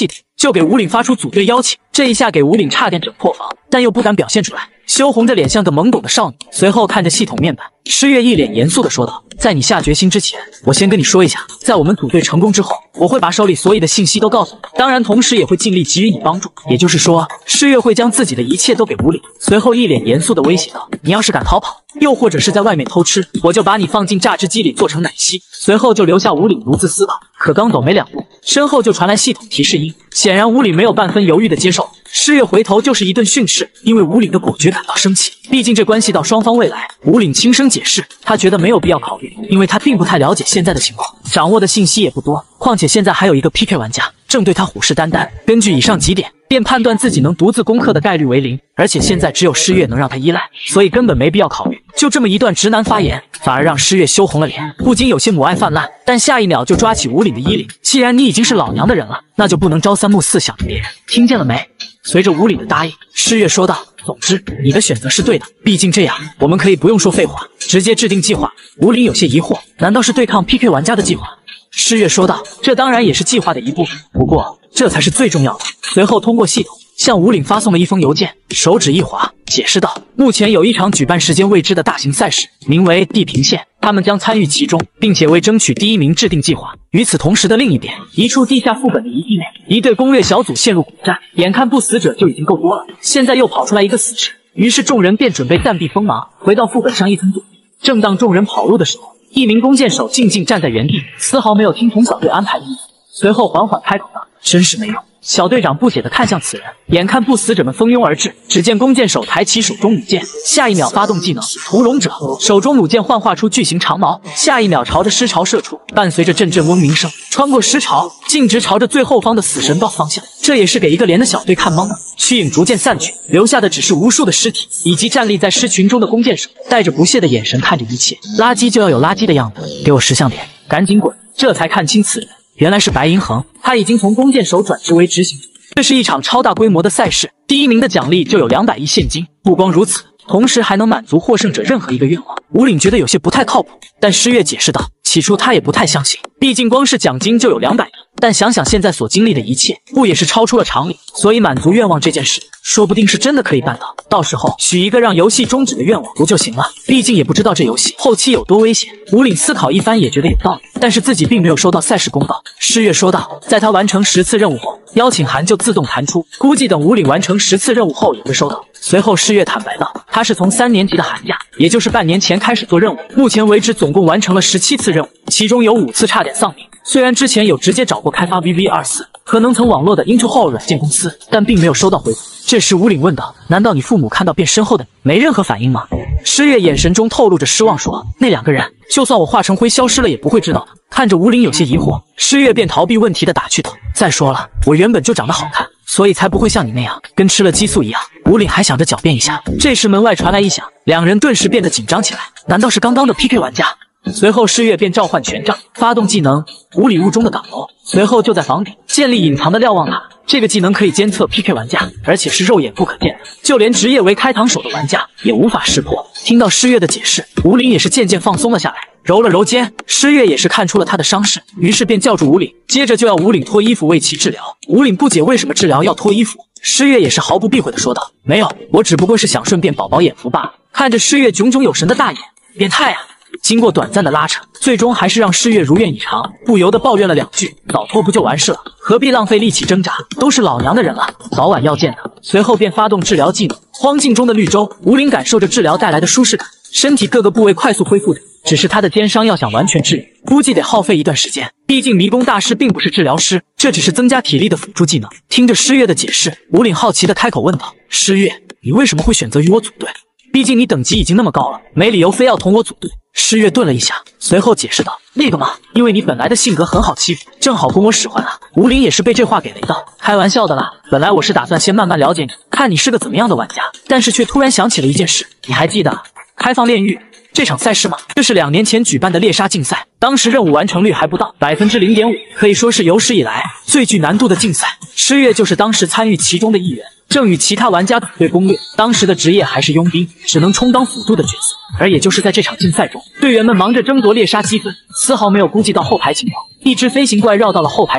就给吴岭发出组队邀请。这一下给吴岭差点整破防，但又不敢表现出来，羞红着脸像个懵懂的少女。随后看着系统面板，诗月一脸严肃地说道：“在你下决心之前，我先跟你说一下，在我们组队成功之后，我会把手里所有的信息都告诉你，当然同时也会尽力给予你帮助。也就是说，诗月会将自己的一切都给吴岭。”随后一脸严肃地威胁道：“你要是敢逃跑，又或者是在外面偷吃，我就把你放进榨汁机里做成奶昔。”随后就留下吴岭独自思考。可刚走没2步，身后就传来系统提示音，显然吴岭没有半分犹豫地接受。诗月回头就是一顿训斥，因为吴岭的果决感到生气，毕竟这关系到双方未来。吴岭轻声解释，他觉得没有必要考虑，因为他并不太了解现在的情况，掌握的信息也不多，况且现在还有一个 PK 玩家正对他虎视眈眈。根据以上几点，便判断自己能独自攻克的概率为0，而且现在只有诗月能让他依赖，所以根本没必要考虑。就这么一段直男发言，反而让诗月羞红了脸，不禁有些母爱泛滥，但下一秒就抓起吴岭的衣领。既然你已经是老娘的人了，那就不能朝三暮四想着别人，听见了没？随着吴岭的答应，诗月说道：“总之，你的选择是对的，毕竟这样，我们可以不用说废话，直接制定计划。”吴岭有些疑惑，难道是对抗 PK 玩家的计划？诗月说道：“这当然也是计划的一部分，不过这才是最重要的。”随后通过系统向吴岭发送了一封邮件，手指一划，解释道：“目前有一场举办时间未知的大型赛事，名为地平线，他们将参与其中，并且为争取第1名制定计划。与此同时的另一边，一处地下副本的遗迹内，一队攻略小组陷入苦战，眼看不死者就已经够多了，现在又跑出来一个死士，于是众人便准备暂避锋芒，回到副本上一层躲避。正当众人跑路的时候，一名弓箭手静静站在原地，丝毫没有听从小队安排的意思，随后缓缓开口道：“真是没用。”小队长不解地看向此人，眼看不死者们蜂拥而至，只见弓箭手抬起手中弩箭，下一秒发动技能屠龙者，手中弩箭幻化出巨型长矛，下一秒朝着尸潮射出，伴随着阵阵嗡鸣声，穿过尸潮，径直朝着最后方的死神道方向。这也是给一个连的小队看懵了。虚影逐渐散去，留下的只是无数的尸体，以及站立在尸群中的弓箭手，带着不屑的眼神看着一切。垃圾就要有垃圾的样子，给我识相点，赶紧滚！这才看清此人。原来是白银恒，他已经从弓箭手转职为执行者。这是一场超大规模的赛事，第1名的奖励就有200亿现金。不光如此，同时还能满足获胜者任何一个愿望。吴岭觉得有些不太靠谱，但诗月解释道，起初他也不太相信，毕竟光是奖金就有200亿，但想想现在所经历的一切，不也是超出了常理？所以满足愿望这件事，说不定是真的可以办到。到时候许一个让游戏终止的愿望不就行了？毕竟也不知道这游戏后期有多危险。吴岭思考一番也觉得有道理，但是自己并没有收到赛事公告。诗月说道，在他完成10次任务后，邀请函就自动弹出，估计等吴岭完成10次任务后也会收到。随后诗月坦白道，他是从3年级的寒假，也就是半年前开始做任务，目前为止总共完成了17次任务，其中有5次差点丧命。虽然之前有直接找过开发 VV24和能层网络的 Into Hall 软件公司，但并没有收到回复。这时吴岭问道，难道你父母看到变身后的你没任何反应吗？诗月眼神中透露着失望说，那2个人就算我化成灰消失了也不会知道的。看着吴岭有些疑惑，诗月便逃避问题的打趣道，再说了，我原本就长得好看，所以才不会像你那样跟吃了激素一样。吴岭还想着狡辩一下，这时门外传来一响，2人顿时变得紧张起来，难道是刚刚的 PK 玩家？随后诗月便召唤权杖，发动技能无礼物中的岗楼，随后就在房顶建立隐藏的瞭望塔。这个技能可以监测 PK 玩家，而且是肉眼不可见的，就连职业为开膛手的玩家也无法识破。听到诗月的解释，吴岭也是渐渐放松了下来，揉了揉肩。诗月也是看出了他的伤势，于是便叫住吴岭，接着就要吴岭脱衣服为其治疗。吴岭不解为什么治疗要脱衣服，诗月也是毫不避讳的说道，没有，我只不过是想顺便饱饱眼福罢了。看着诗月炯炯有神的大眼，变态啊！经过短暂的拉扯，最终还是让诗月如愿以偿，不由得抱怨了2句，早脱不就完事了，何必浪费力气挣扎？都是老娘的人了，早晚要见的。随后便发动治疗技能荒境中的绿洲，吴岭感受着治疗带来的舒适感，身体各个部位快速恢复着。只是他的肩伤要想完全治愈，估计得耗费一段时间，毕竟迷宫大师并不是治疗师，这只是增加体力的辅助技能。听着诗月的解释，吴岭好奇的开口问道，诗月，你为什么会选择与我组队？毕竟你等级已经那么高了，没理由非要同我组队。诗月顿了一下，随后解释道，那个嘛，因为你本来的性格很好欺负，正好供我使唤啊。吴岭也是被这话给雷到，开玩笑的啦，本来我是打算先慢慢了解你，看你是个怎么样的玩家，但是却突然想起了一件事，你还记得开放炼狱这场赛事吗？这是2年前举办的猎杀竞赛，当时任务完成率还不到 0.5%， 可以说是有史以来最具难度的竞赛。诗月就是当时参与其中的一员，正与其他玩家组队攻略，当时的职业还是佣兵，只能充当辅助的角色。而也就是在这场竞赛中，队员们忙着争夺猎杀积分，丝毫没有顾及到后排情况。一只飞行怪绕到了后排闪光，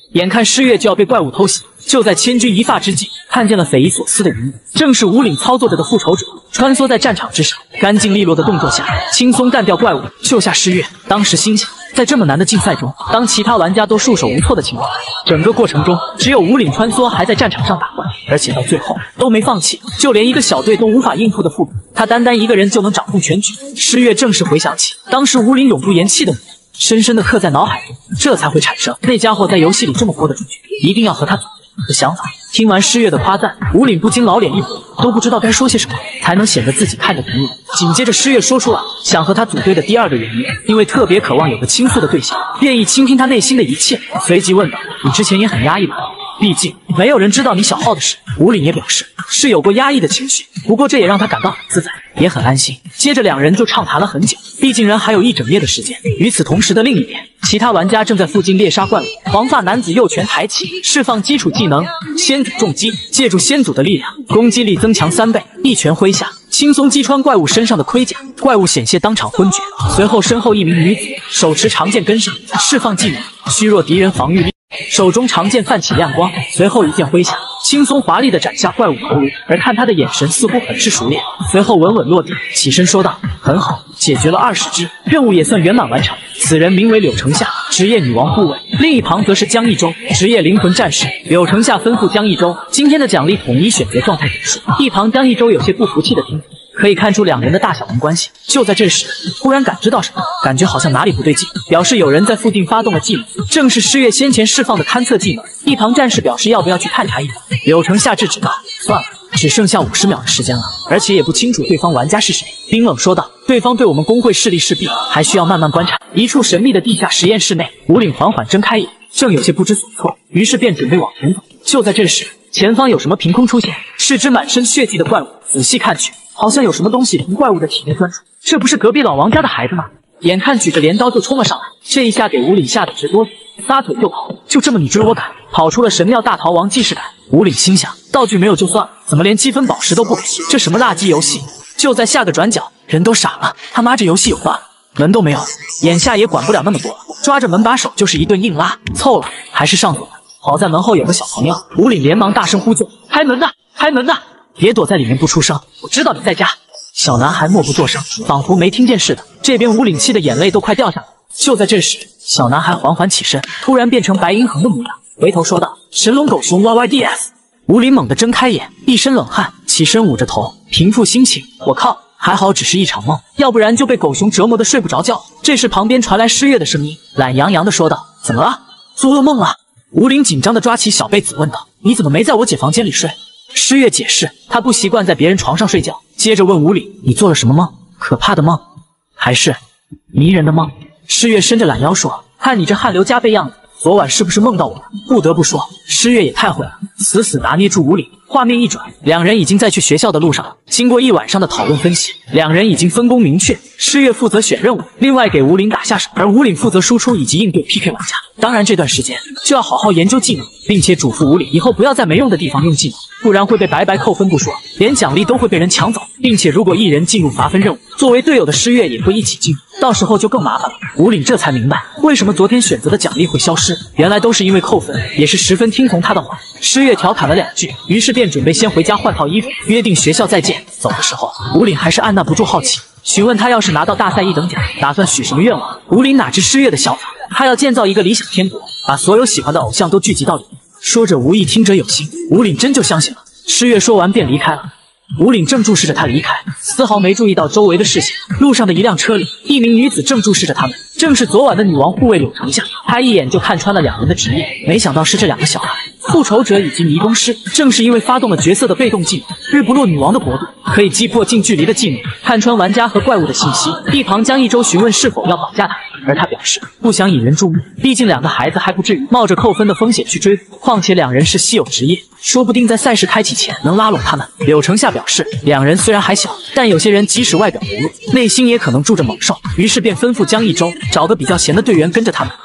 眼看诗月就要被怪物偷袭，就在千钧一发之际，看见了匪夷所思的一幕，正是吴岭操作着的复仇者穿梭在战场之上，干净利落的动作下，轻松干掉怪物，救下诗月。当时心想，在这么难的竞赛中，当其他玩家都束手无措的情况下，整个过程中只有吴岭穿梭还在战场上打怪，而且到最后都没放弃，就连一个小队都无法应付的副本，他单单一个人就能掌控全局。诗月正是回想起当时吴岭永不言弃的模样，深深的刻在脑海中，这才会产生那家伙在游戏里这么活的主角，一定要和他组队的想法。听完诗月的夸赞，吴岭不禁老脸一红，都不知道该说些什么才能显得自己看着平稳。紧接着诗月说出了想和他组队的第二个原因，因为特别渴望有个倾诉的对象，愿意倾听他内心的一切。随即问道：“你之前也很压抑吧？毕竟没有人知道你小号的事。”吴岭也表示是有过压抑的情绪，不过这也让他感到很自在，也很安心。接着两人就畅谈了很久，毕竟人还有一整夜的时间。与此同时的另一边，其他玩家正在附近猎杀怪物。黄发男子右拳抬起，释放基础技能先祖重击，借助先祖的力量，攻击力增强3倍，一拳挥下，轻松击穿怪物身上的盔甲，怪物险些当场昏厥。随后身后一名女子手持长剑跟上，释放技能虚弱敌人防御力，手中长剑泛起亮光，随后一剑挥下，轻松华丽的斩下怪物头颅。而看他的眼神似乎很是熟练，随后稳稳落地，起身说道：“很好，解决了20只，任务也算圆满完成。”此人名为柳承夏，职业女王护卫。另一旁则是江一舟，职业灵魂战士。柳承夏吩咐江一舟，今天的奖励统一选择状态点数。一旁江一舟有些不服气的听着，可以看出两人的大小门关系。就在这时，忽然感知到什么，感觉好像哪里不对劲，表示有人在附近发动了技能，正是诗月先前释放的勘测技能。一旁战士表示要不要去探查一番。柳承夏制止道：“算了，只剩下50秒的时间了，而且也不清楚对方玩家是谁。”冰冷说道：“对方对我们工会势力势必，还需要慢慢观察。”一处神秘的地下实验室内，吴岭缓缓睁开眼，正有些不知所措，于是便准备往前走。就在这时，前方有什么凭空出现，是只满身血迹的怪物。仔细看去，好像有什么东西从怪物的体内钻出，这不是隔壁老王家的孩子吗？眼看举着镰刀就冲了上来，这一下给吴岭吓得直哆嗦，撒腿就跑。就这么你追我赶，跑出了神庙大逃亡既视感。吴岭心想，道具没有就算了，怎么连积分宝石都不给？这什么垃圾游戏？就在下个转角，人都傻了，他妈这游戏有 bug，门都没有，眼下也管不了那么多了，抓着门把手就是一顿硬拉，凑了，还是上锁了。好在门后有个小朋友，吴岭连忙大声呼救：“开门呐，开门呐！别躲在里面不出声，我知道你在家。”小男孩默不作声，仿佛没听见似的。这边吴岭气的眼泪都快掉下来。就在这时，小男孩缓缓起身，突然变成白银衡的模样，回头说道：“神龙狗熊 YYDS。”吴岭猛地睁开眼，一身冷汗，起身捂着头，平复心情。我靠，还好只是一场梦，要不然就被狗熊折磨得睡不着觉。这时旁边传来诗月的声音，懒洋洋地说道：“怎么了？做噩梦了？”吴岭紧张地抓起小被子问道：“你怎么没在我姐房间里睡？”诗月解释，他不习惯在别人床上睡觉。接着问吴岭：“你做了什么梦？可怕的梦，还是迷人的梦？”诗月伸着懒腰说：“看你这汗流浃背样子，昨晚是不是梦到我了？”不得不说，诗月也太会了，死死拿捏住吴岭。画面一转，两人已经在去学校的路上了。经过一晚上的讨论分析，两人已经分工明确，诗月负责选任务，另外给吴岭打下手，而吴岭负责输出以及应对 PK 玩家。当然这段时间就要好好研究技能，并且嘱咐吴岭以后不要在没用的地方用技能，不然会被白白扣分不说，连奖励都会被人抢走。并且如果一人进入罚分任务，作为队友的诗月也会一起进入，到时候就更麻烦了。吴岭这才明白为什么昨天选择的奖励会消失，原来都是因为扣分，也是十分听从他的话。诗月调侃了2句，于是便准备先回家换套衣服，约定学校再见。走的时候，吴岭还是按捺不住好奇，询问他要是拿到大赛1等奖，打算许什么愿望。吴岭哪知诗月的想法，他要建造一个理想天国，把所有喜欢的偶像都聚集到里面。说者无意，听者有心，吴岭真就相信了。诗月说完便离开了。吴岭正注视着他离开，丝毫没注意到周围的视线。路上的一辆车里，一名女子正注视着他们，正是昨晚的女王护卫柳承夏。他一眼就看穿了两人的职业，没想到是这2个小孩，复仇者以及迷宫师。正是因为发动了角色的被动技能日不落女王的国度，可以击破近距离的技能，看穿玩家和怪物的信息。一旁江一舟询问是否要绑架他，而他表示不想引人注目，毕竟2个孩子还不至于冒着扣分的风险去追捕，况且2人是稀有职业，说不定在赛事开启前能拉拢他们。柳承夏表示，2人虽然还小，但有些人即使外表不弱，内心也可能住着猛兽，于是便吩咐江一舟找个比较闲的队员跟着他们。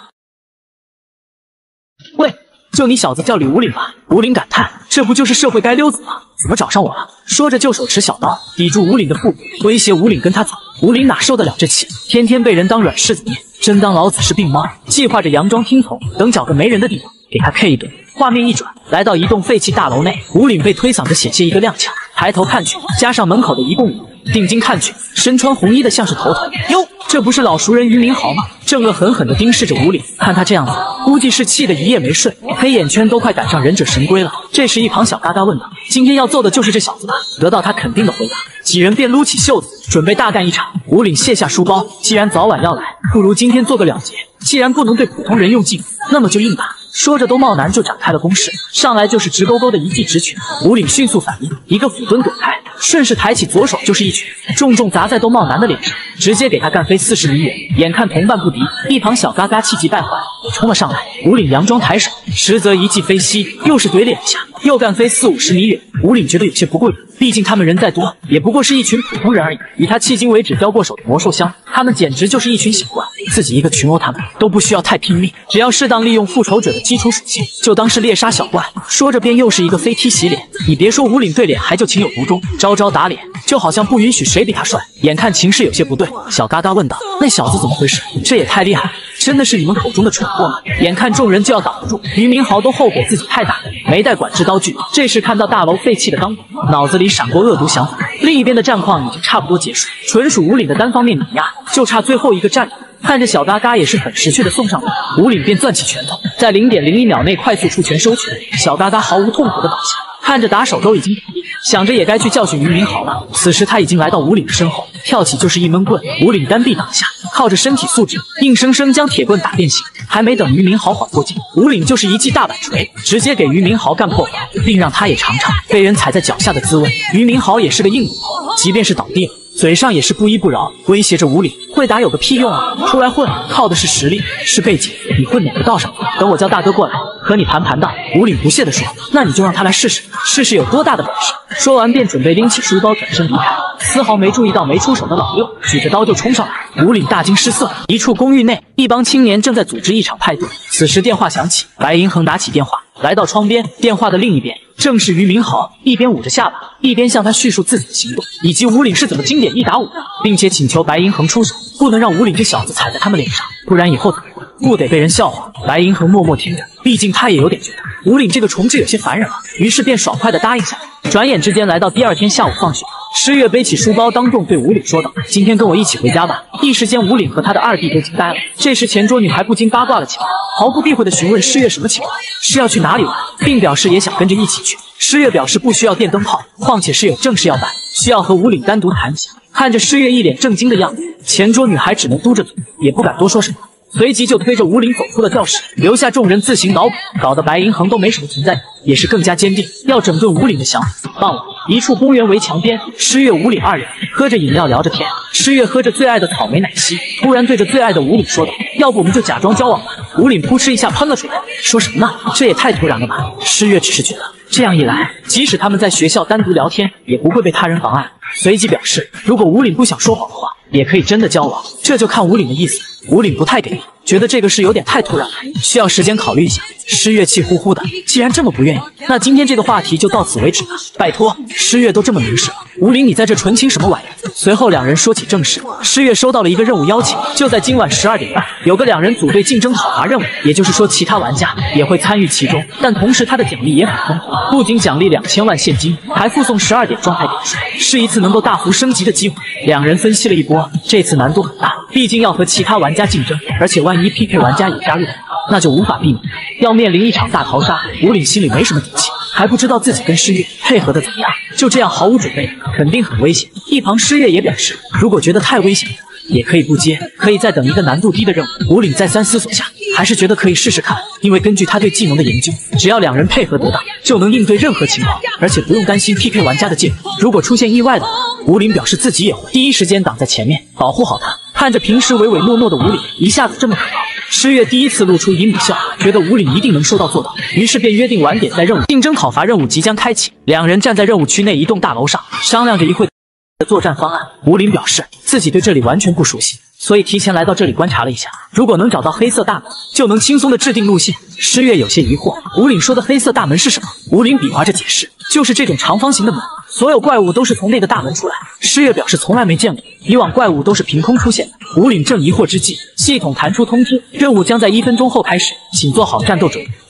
喂，就你小子叫李无岭吧？吴岭感叹，这不就是社会街溜子吗？怎么找上我了？说着就手持小刀抵住吴岭的腹部，威胁吴岭跟他走。吴岭哪受得了这气，天天被人当软柿子捏，真当老子是病猫？计划着佯装听从，等找个没人的地方给他配一顿。画面一转，来到一栋废弃大楼内，吴岭被推搡着险些一个踉跄，抬头看去，加上门口的一共5人，定睛看去，身穿红衣的像是头头。哟，这不是老熟人俞明豪吗？正恶狠狠地盯视着吴岭，看他这样子，估计是气得一夜没睡，黑眼圈都快赶上忍者神龟了。这时一旁小嘎嘎问道：“今天要揍的就是这小子吧？”得到他肯定的回答，几人便撸起袖子，准备大干一场。吴岭卸下书包，既然早晚要来，不如今天做个了结。既然不能对普通人用劲，那么就硬打。说着，都茂男就展开了攻势，上来就是直勾勾的一记直拳。吴岭迅速反应，一个俯蹲躲开，顺势抬起左手就是一拳，重重砸在都茂男的脸上，直接给他干飞40米远。眼看同伴不敌，一旁小嘎嘎气急败坏也冲了上来。吴岭佯装抬手，实则一记飞膝，又是怼脸下，又干飞40-50米远。吴岭觉得有些不过瘾，毕竟他们人再多，也不过是一群普通人而已。与他迄今为止交过手的魔兽乡，他们简直就是一群小怪，自己一个群殴他们都不需要太拼命，只要适当利用复仇者的基础属性，就当是猎杀小怪。说着便又是一个飞踢洗脸，你别说吴岭对脸还就情有独钟，招招打脸，就好像不允许谁比他帅。眼看情势有些不对，小嘎嘎问道：“那小子怎么回事？这也太厉害了，真的是你们口中的蠢货吗？”眼看众人就要挡不住，俞明豪都后悔自己太大人，没带管制刀具。这时看到大楼废弃的钢骨，脑子里闪过恶毒想法。另一边的战况已经差不多结束，纯属吴岭的单方面碾压，就差最后一个战友。看着小嘎嘎也是很识趣的送上来，吴岭便攥起拳头，在0.01秒内快速出拳收拳。小嘎嘎毫无痛苦的倒下，看着打手都已经倒地，想着也该去教训俞明豪了。此时他已经来到吴岭的身后，跳起就是一闷棍，吴岭单臂挡下，靠着身体素质，硬生生将铁棍打变形。还没等俞明豪缓过劲，吴岭就是一记大板锤，直接给俞明豪干破防，并让他也尝尝被人踩在脚下的滋味。俞明豪也是个硬骨头，即便是倒地了，嘴上也是不依不饶，威胁着吴岭：“会打有个屁用啊！出来混靠的是实力，是背景，你混哪个道上？等我叫大哥过来和你盘盘的。”吴岭不屑地说：“那你就让他来试试，试试有多大的本事。”说完便准备拎起书包转身离开，丝毫没注意到没出手的老六举着刀就冲上来。吴岭大惊失色。一处公寓内，一帮青年正在组织一场派对。此时电话响起，白银恒打起电话，来到窗边，电话的另一边正是俞明豪，一边捂着下巴，一边向他叙述自己的行动，以及吴岭是怎么经典1打5的，并且请求白银恒出手，不能让吴岭这小子踩在他们脸上，不然以后怎么混，不得被人笑话。白银恒默默听着，毕竟他也有点觉得吴岭这个虫子有些烦人了，于是便爽快地答应下来。转眼之间来到第二天下午放学，诗月背起书包当众对吴岭说道：“今天跟我一起回家吧。”一时间吴岭和他的二弟都惊呆了。这时前桌女孩不禁八卦了起来，毫不避讳地询问诗月什么情况，是要去哪里玩，并表示也想跟着一起去。诗月表示不需要电灯泡，况且是有正事要办，需要和吴岭单独谈一下。看着诗月一脸震惊的样子，前桌女孩只能嘟着嘴，也不敢多说什么。随即就推着吴岭走出了教室，留下众人自行脑补，搞得白银恒都没什么存在感，也是更加坚定要整顿吴岭的想法。傍晚，一处公园围墙边，诗月、吴岭二人喝着饮料聊着天。诗月喝着最爱的草莓奶昔，突然对着最爱的吴岭说道：“要不我们就假装交往吧。”吴岭扑哧一下喷了出来，说什么呢？这也太突然了吧！诗月只是觉得这样一来，即使他们在学校单独聊天，也不会被他人妨碍。随即表示，如果吴岭不想说谎的话，也可以真的交往，这就看吴岭的意思。吴岭不太给力，觉得这个事有点太突然了，需要时间考虑一下。诗月气呼呼的，既然这么不愿意，那今天这个话题就到此为止吧。拜托，诗月都这么明示了，吴岭你在这纯情什么玩意儿？随后两人说起正事，诗月收到了一个任务邀请，就在今晚12点半，有个2人组队竞争讨伐任务，也就是说其他玩家也会参与其中，但同时他的奖励也很丰富，不仅奖励2000万现金，还附送12点状态点数，是一次能够大幅升级的机会。两人分析了一波，这次难度很大，毕竟要和其他玩家竞争，而且万一 PK 玩家也加入，那就无法避免要面临一场大逃杀。吴岭心里没什么底气，还不知道自己跟诗月配合的怎么样，就这样毫无准备，肯定很危险。一旁诗月也表示，如果觉得太危险了，也可以不接，可以再等一个难度低的任务。吴岭再三思索下，还是觉得可以试试看，因为根据他对技能的研究，只要2人配合得当，就能应对任何情况，而且不用担心 PK 玩家的介入。如果出现意外的话，吴岭表示自己也会第一时间挡在前面，保护好他。看着平时唯唯诺诺的吴岭，一下子这么可靠，诗月第一次露出淫女笑，觉得吴岭一定能说到做到，于是便约定晚点在任务竞争讨伐任务即将开启。2人站在任务区内一栋大楼上，商量着一会的作战方案。吴岭表示自己对这里完全不熟悉，所以提前来到这里观察了一下，如果能找到黑色大门，就能轻松的制定路线。诗月有些疑惑，吴岭说的黑色大门是什么？吴岭比划着解释，就是这种长方形的门，所有怪物都是从那个大门出来。诗月表示从来没见过，以往怪物都是凭空出现的。吴岭正疑惑之际，系统弹出通知，任务将在1分钟后开始，请做好战斗准备。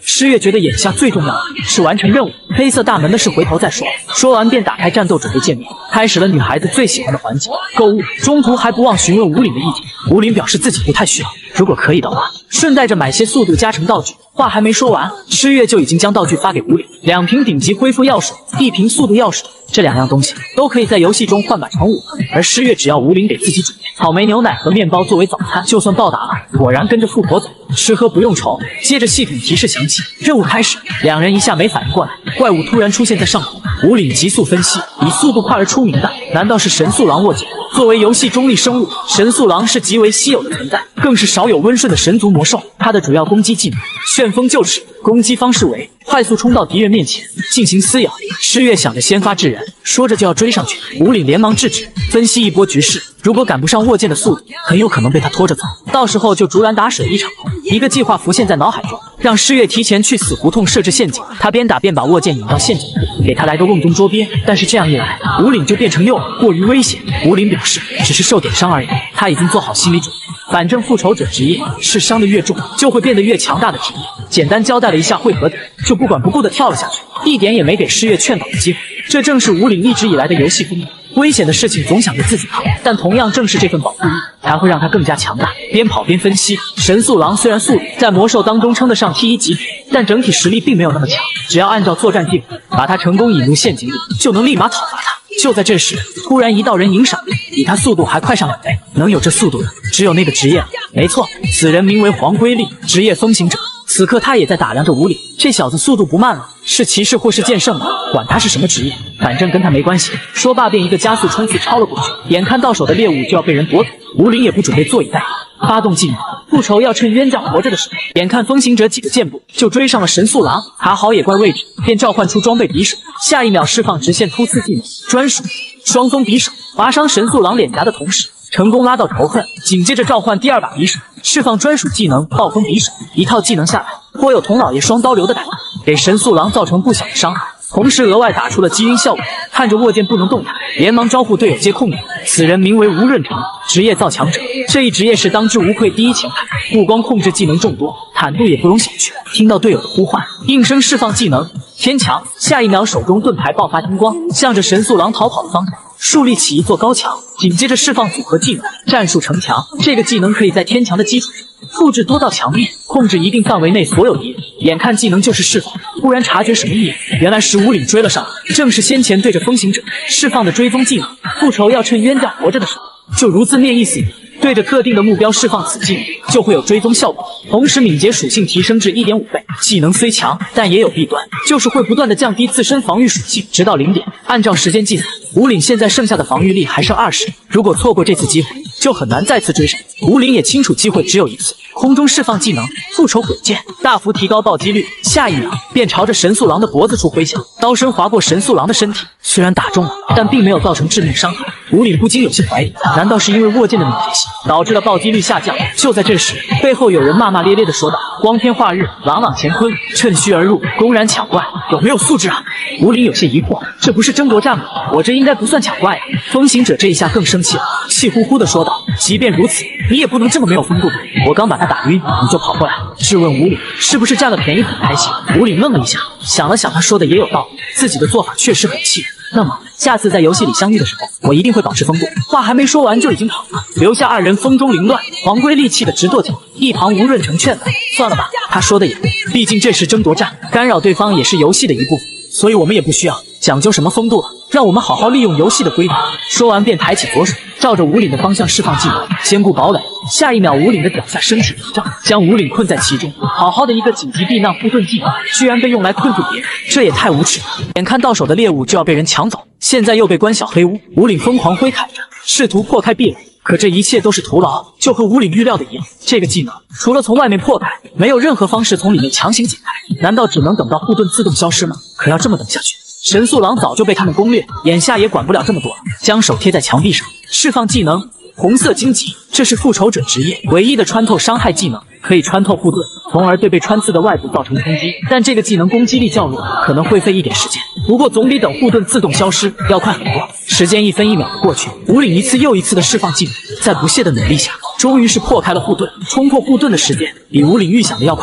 诗月觉得眼下最重要的是完成任务，黑色大门的事回头再说。说完便打开战斗准备见面，开始了女孩子最喜欢的环节——购物。中途还不忘询问吴岭的意见，吴岭表示自己不太需要，如果可以的话，顺带着买些速度加成道具。话还没说完，诗月就已经将道具发给吴岭：2瓶顶级恢复药水，1瓶速度药水。这2样东西都可以在游戏中换买成武，而诗月只要吴岭给自己准备草莓牛奶和面包作为早餐，就算报答了。果然跟着富婆走，吃喝不用愁。接着系统提示响起，任务开始。2人一下没反应过来，怪物突然出现在上头。吴岭急速分析，以速度快而出名的，难道是神速狼卧剑？作为游戏中立生物，神速狼是极为稀有的存在，更是少有温顺的神族魔兽。它的主要攻击技能旋风救世，攻击方式为快速冲到敌人面前进行撕咬。诗月想着先发制人，说着就要追上去，吴岭连忙制止，分析一波局势，如果赶不上卧剑的速度，很有可能被他拖着走，到时候就竹篮打水一场空。一个计划浮现在脑海中，让诗月提前去死胡同设置陷阱。他边打边把卧剑引到陷阱里，给他来个瓮中捉鳖。但是这样一来，吴岭就变成诱饵，过于危险。吴岭表示只是受点伤而已，他已经做好心理准备，反正复仇者职业是伤得越重就会变得越强大的职业。简单交代了一下会合点，就不管不顾地跳了下去，一点也没给诗月劝导的机会。这正是吴岭一直以来的游戏风格，危险的事情总想着自己扛，但同样正是这份保护欲才会让他更加强大。边跑边分析，神速狼虽然速度在魔兽当中称得上 T1级别，但整体实力并没有那么强，只要按照作战计划把他成功引入陷阱里，就能立马讨伐他。就在这时，突然一道人影闪过，比他速度还快上2倍，能有这速度的只有那个职业了。没错，此人名为黄龟力，职业风行者。此刻他也在打量着吴岭，这小子速度不慢了，是骑士或是剑圣吧？管他是什么职业，反正跟他没关系。说罢便一个加速冲刺超了过去，眼看到手的猎物就要被人夺走，吴岭也不准备坐以待毙，发动技能，复仇要趁冤家活着的时候。眼看风行者几个箭步就追上了神速狼，还好野怪位置，便召唤出装备匕首，下一秒释放直线突刺技能专属双锋匕首，划伤神速狼脸颊的同时，成功拉到仇恨。紧接着召唤第2把匕首，释放专属技能暴风匕首，一套技能下来，颇有童老爷双刀流的感觉，给神速狼造成不小的伤害，同时额外打出了击晕效果。看着卧剑不能动弹，连忙招呼队友接控制。此人名为吴润成，职业造强者，这一职业是当之无愧第一前排，不光控制技能众多，坦度也不容小觑。听到队友的呼唤，应声释放技能天墙，下一秒手中盾牌爆发金光，向着神速狼逃跑的方向树立起一座高墙，紧接着释放组合技能战术城墙。这个技能可以在天墙的基础上复制多道墙面，控制一定范围内所有敌人。眼看技能就是释放，突然察觉什么异样，原来是吴岭追了上来，正是先前对着风行者释放的追踪技能。复仇要趁冤家活着的时候，就如字面意思一样，对着特定的目标释放此技能，就会有追踪效果，同时敏捷属性提升至1.5倍。技能虽强，但也有弊端，就是会不断的降低自身防御属性，直到0点。按照时间计算，吴岭现在剩下的防御力还剩20，如果错过这次机会，就很难再次追上。吴岭也清楚机会只有一次，空中释放技能复仇鬼剑，大幅提高暴击率，下一秒便朝着神速狼的脖子处挥响，刀身划过神速狼的身体，虽然打中了，但并没有造成致命伤害。吴岭不禁有些怀疑，难道是因为握剑的敏捷性导致了暴击率下降？就在这时，背后有人骂骂咧咧地说道：“光天化日，朗朗乾坤，趁虚而入，公然抢怪，有没有素质啊？”吴岭有些疑惑，这不是争夺战吗？我这应该不算抢怪呀。风行者这一下更生气了，气呼呼地说道：“即便如此，你也不能这么没有风度。我刚把他打晕，你就跑过来质问吴岭，是不是占了便宜很开心？”吴岭愣了一下，想了想，他说的也有道理，自己的做法确实很气人。那么下次在游戏里相遇的时候，我一定会保持风度。话还没说完就已经跑了，留下2人风中凌乱。黄龟力气的直跺脚，一旁吴润成劝道：“算了吧，他说的也对，毕竟这是争夺战，干扰对方也是游戏的一部分，所以我们也不需要讲究什么风度了，让我们好好利用游戏的规律。”说完便抬起左手，照着吴岭的方向释放技能坚固堡垒。下一秒，吴岭的脚下升起屏障，将吴岭困在其中。好好的一个紧急避难护盾技能，居然被用来困住别人，这也太无耻了！眼看到手的猎物就要被人抢走，现在又被关小黑屋，吴岭疯狂挥砍着，试图破开壁垒。可这一切都是徒劳，就和吴岭预料的一样，这个技能除了从外面破开，没有任何方式从里面强行解开。难道只能等到护盾自动消失吗？可要这么等下去，神速狼早就被他们攻略，眼下也管不了这么多了。将手贴在墙壁上，释放技能红色荆棘，这是复仇者职业唯一的穿透伤害技能，可以穿透护盾，从而对被穿刺的外部造成冲击。但这个技能攻击力较弱，可能会费一点时间，不过总比等护盾自动消失要快很多。时间1分1秒的过去，吴岭一次又一次的释放技能，在不懈的努力下，终于是破开了护盾。冲破护盾的时间比吴岭预想的要快。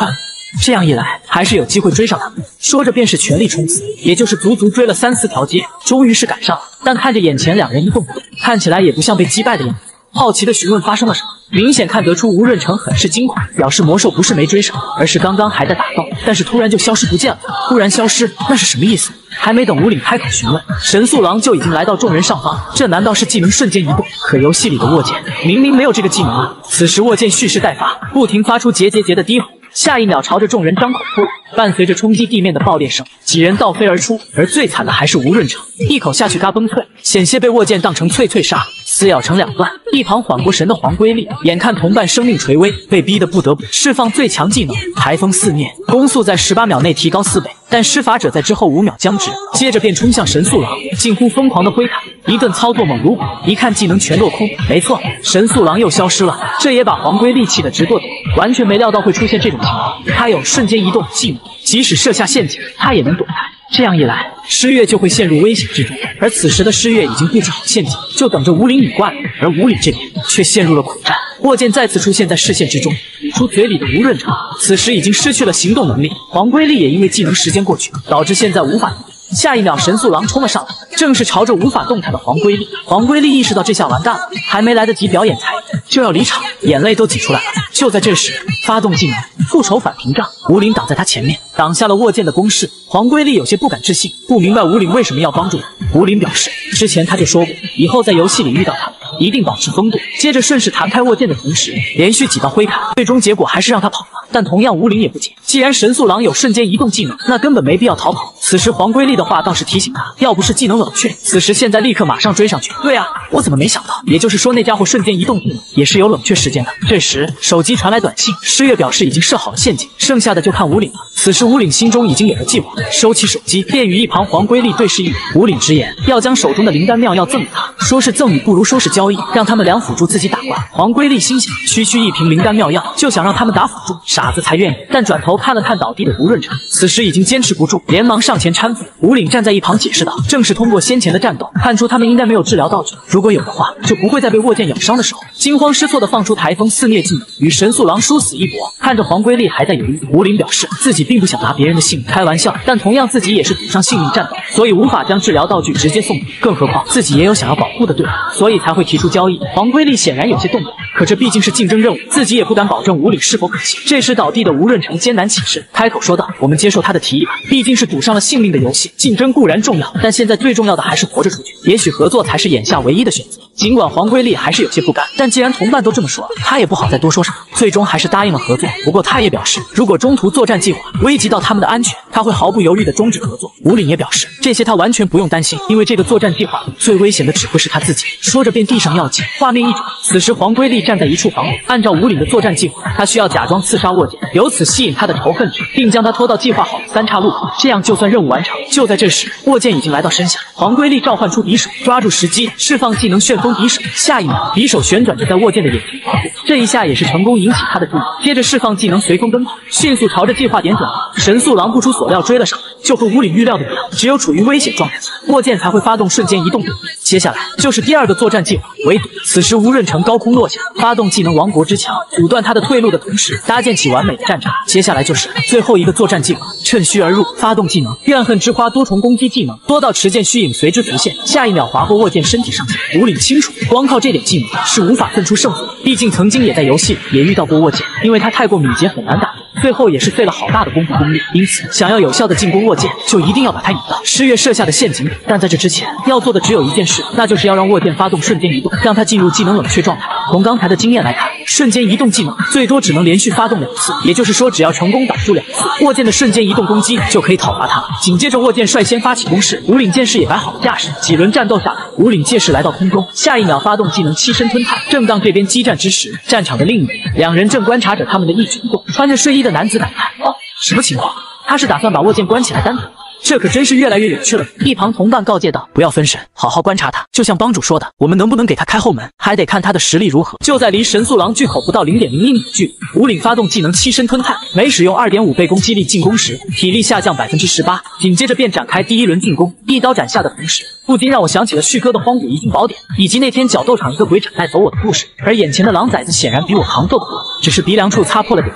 这样一来还是有机会追上他们。说着便是全力冲刺，也就是足足追了3、4条街，终于是赶上了。但看着眼前两人一动不动，看起来也不像被击败的样子。好奇的询问发生了什么，明显看得出吴润成很是惊恐，表示魔兽不是没追上，而是刚刚还在打斗，但是突然就消失不见了。突然消失，那是什么意思？还没等吴岭开口询问，神速狼就已经来到众人上方。这难道是技能瞬间移动？可游戏里的握剑明明没有这个技能啊！此时握剑蓄势待发，不停发出节的低吼。下一秒朝着众人张口扑来，伴随着冲击地面的爆裂声，几人倒飞而出。而最惨的还是吴润成，一口下去嘎崩脆，险些被握剑当成脆鲨，撕咬成2段。一旁缓过神的黄龟丽，眼看同伴生命垂危，被逼得不得不释放最强技能台风肆虐，攻速在18秒内提高4倍。但施法者在之后5秒僵直，接着便冲向神速狼，近乎疯狂的挥砍，一顿操作猛如虎，一看技能全落空。没错，神速狼又消失了，这也把黄龟力气的直跺脚，完全没料到会出现这种情况。他有瞬间移动技能，即使设下陷阱，他也能躲开。这样一来，诗月就会陷入危险之中，而此时的诗月已经布置好陷阱，就等着吴岭女怪了。而吴岭这边却陷入了苦战，握剑再次出现在视线之中，吐出嘴里的吴润成此时已经失去了行动能力，黄龟力也因为技能时间过去，导致现在无法动弹。下一秒，神速狼冲了上来，正是朝着无法动弹的黄龟力。黄龟力意识到这下完蛋了，还没来得及表演才艺就要离场，眼泪都挤出来了。就在这时，发动技能复仇反屏障，吴岭挡在他前面，挡下了握剑的攻势。黄龟力有些不敢置信，不明白吴岭为什么要帮助他。吴岭表示，之前他就说过，以后在游戏里遇到他一定保持风度。接着顺势弹开握剑的同时，连续几刀挥砍，最终结果还是让他跑了。但同样吴岭也不解，既然神速狼有瞬间移动技能，那根本没必要逃跑。此时黄龟力的话倒是提醒他，要不是技能冷却，此时现在立刻马上追上去。对啊，我怎么没想到？也就是说那家伙瞬间移动技能也是有冷却时间的。这时手机传来短信，诗月表示已经设好了陷阱，剩下的就看吴岭了。此时吴岭心中已经有了计划，收起手机便与一旁黄龟力对视一眼。吴岭直言要将手中的灵丹妙药赠给他，说是赠与不如说是交易，让他们俩辅助自己打怪。黄龟力心想，区一瓶灵丹妙药就想让他们打辅助，傻子才愿意。但转头看了看倒地的吴润成，此时已经坚持不住，连忙上前搀扶。吴岭站在一旁解释道，正是通过先前的战斗看出他们应该没有治疗道具，如果有的话就不会在被握剑咬伤的时候惊慌失措地放出台风肆虐技能，与神速狼殊死一搏。看着黄龟力还在犹豫，吴岭表示自己并不想拿别人的性命开玩笑，但同样自己也是赌上性命战斗，所以无法将治疗道具直接送给，更何况自己也有想要保护的队友，所以才会提出交易。黄龟力显然有些动摇，可这毕竟是竞争任务，自己也不敢保证吴岭是否可行。这时倒地的吴润成艰难起身，开口说道，我们接受他的提议吧，毕竟是赌上了性命的游戏，竞争固然重要，但现在最重要的还是活着出去，也许合作才是眼下唯一的选择。尽管黄龟力还是有些不甘，但既然同伴都这么说了，他也不好再多说什么，最终还是答应了合作。不过他也表示，如果中途作战计划危及到他们的安全，他会毫不犹豫地终止合作。吴岭也表示，这些他完全不用担心，因为这个作战计划最危险的只会是他自己。说着便递上药剂，画面一转，此时黄龟力站在一处房里，按照吴岭的作战计划，他需要假装刺杀握剑，由此吸引他的仇恨值，并将他拖到计划好的3岔路口，这样就算任务完成。就在这时，握剑已经来到身下，黄龟力召唤出匕首，抓住时机释放技能旋风匕首，下一秒匕首旋转着在握剑的眼前划过，这一下也是成功引起他的注意。接着释放技能随风奔跑，迅速朝着计划点转移。神速狼不出所料追了上来，就和吴岭预料的一样，只有处于危险状态下，握剑才会发动瞬间移动躲避。接下来就是第2个作战计划围堵。此时吴润成高空落下，发动技能亡国之墙，阻断他的退路的同时，搭建起完美的战场。接下来就是最后一个作战计划，趁虚而入，发动技能怨恨之花多重攻击技能，多道持剑虚影随之浮现，下一秒划过握剑身体上下。吴岭清楚，光靠这点技能是无法分出胜负的，毕竟曾经也在游戏里也遇到过握剑，因为他太过敏捷很难打动，最后也是费了好大的功夫功力，因此想要有效的进攻握剑，就一定要把他引到诗月设下的陷阱里。但在这之前要做的只有一件事，那就是要让握剑发动瞬间移动，让他进入技能冷却状态。从刚才的经验来看，瞬间移动技能最多只能连续发动2次，也就是说只要成功挡住2次，握剑的瞬间移动攻击就可以讨伐他。紧接着握剑率先发起攻势，吴岭剑士也摆好了架势，几轮战斗下来，吴岭借势来到空中，下一秒发动技能栖身吞炭。正当这边激战之时，战场的另一边，两人正观察着他们的一举一动。穿着睡衣的男子感叹：哦，什么情况？他是打算把握剑关起来单挑？这可真是越来越有趣了。一旁同伴告诫道，不要分神，好好观察他，就像帮主说的，我们能不能给他开后门，还得看他的实力如何。就在离神速狼巨口不到 0.01 米的距离，吴岭发动技能栖身吞炭，每使用 2.5 倍攻击力进攻时，体力下降 18%， 紧接着便展开第1轮进攻，一刀斩下的同时，不禁让我想起了旭哥的荒古遗境宝典，以及那天角斗场一个鬼斩带走我的故事。而眼前的狼崽子显然比我扛揍的多，只是鼻梁处擦破了点皮，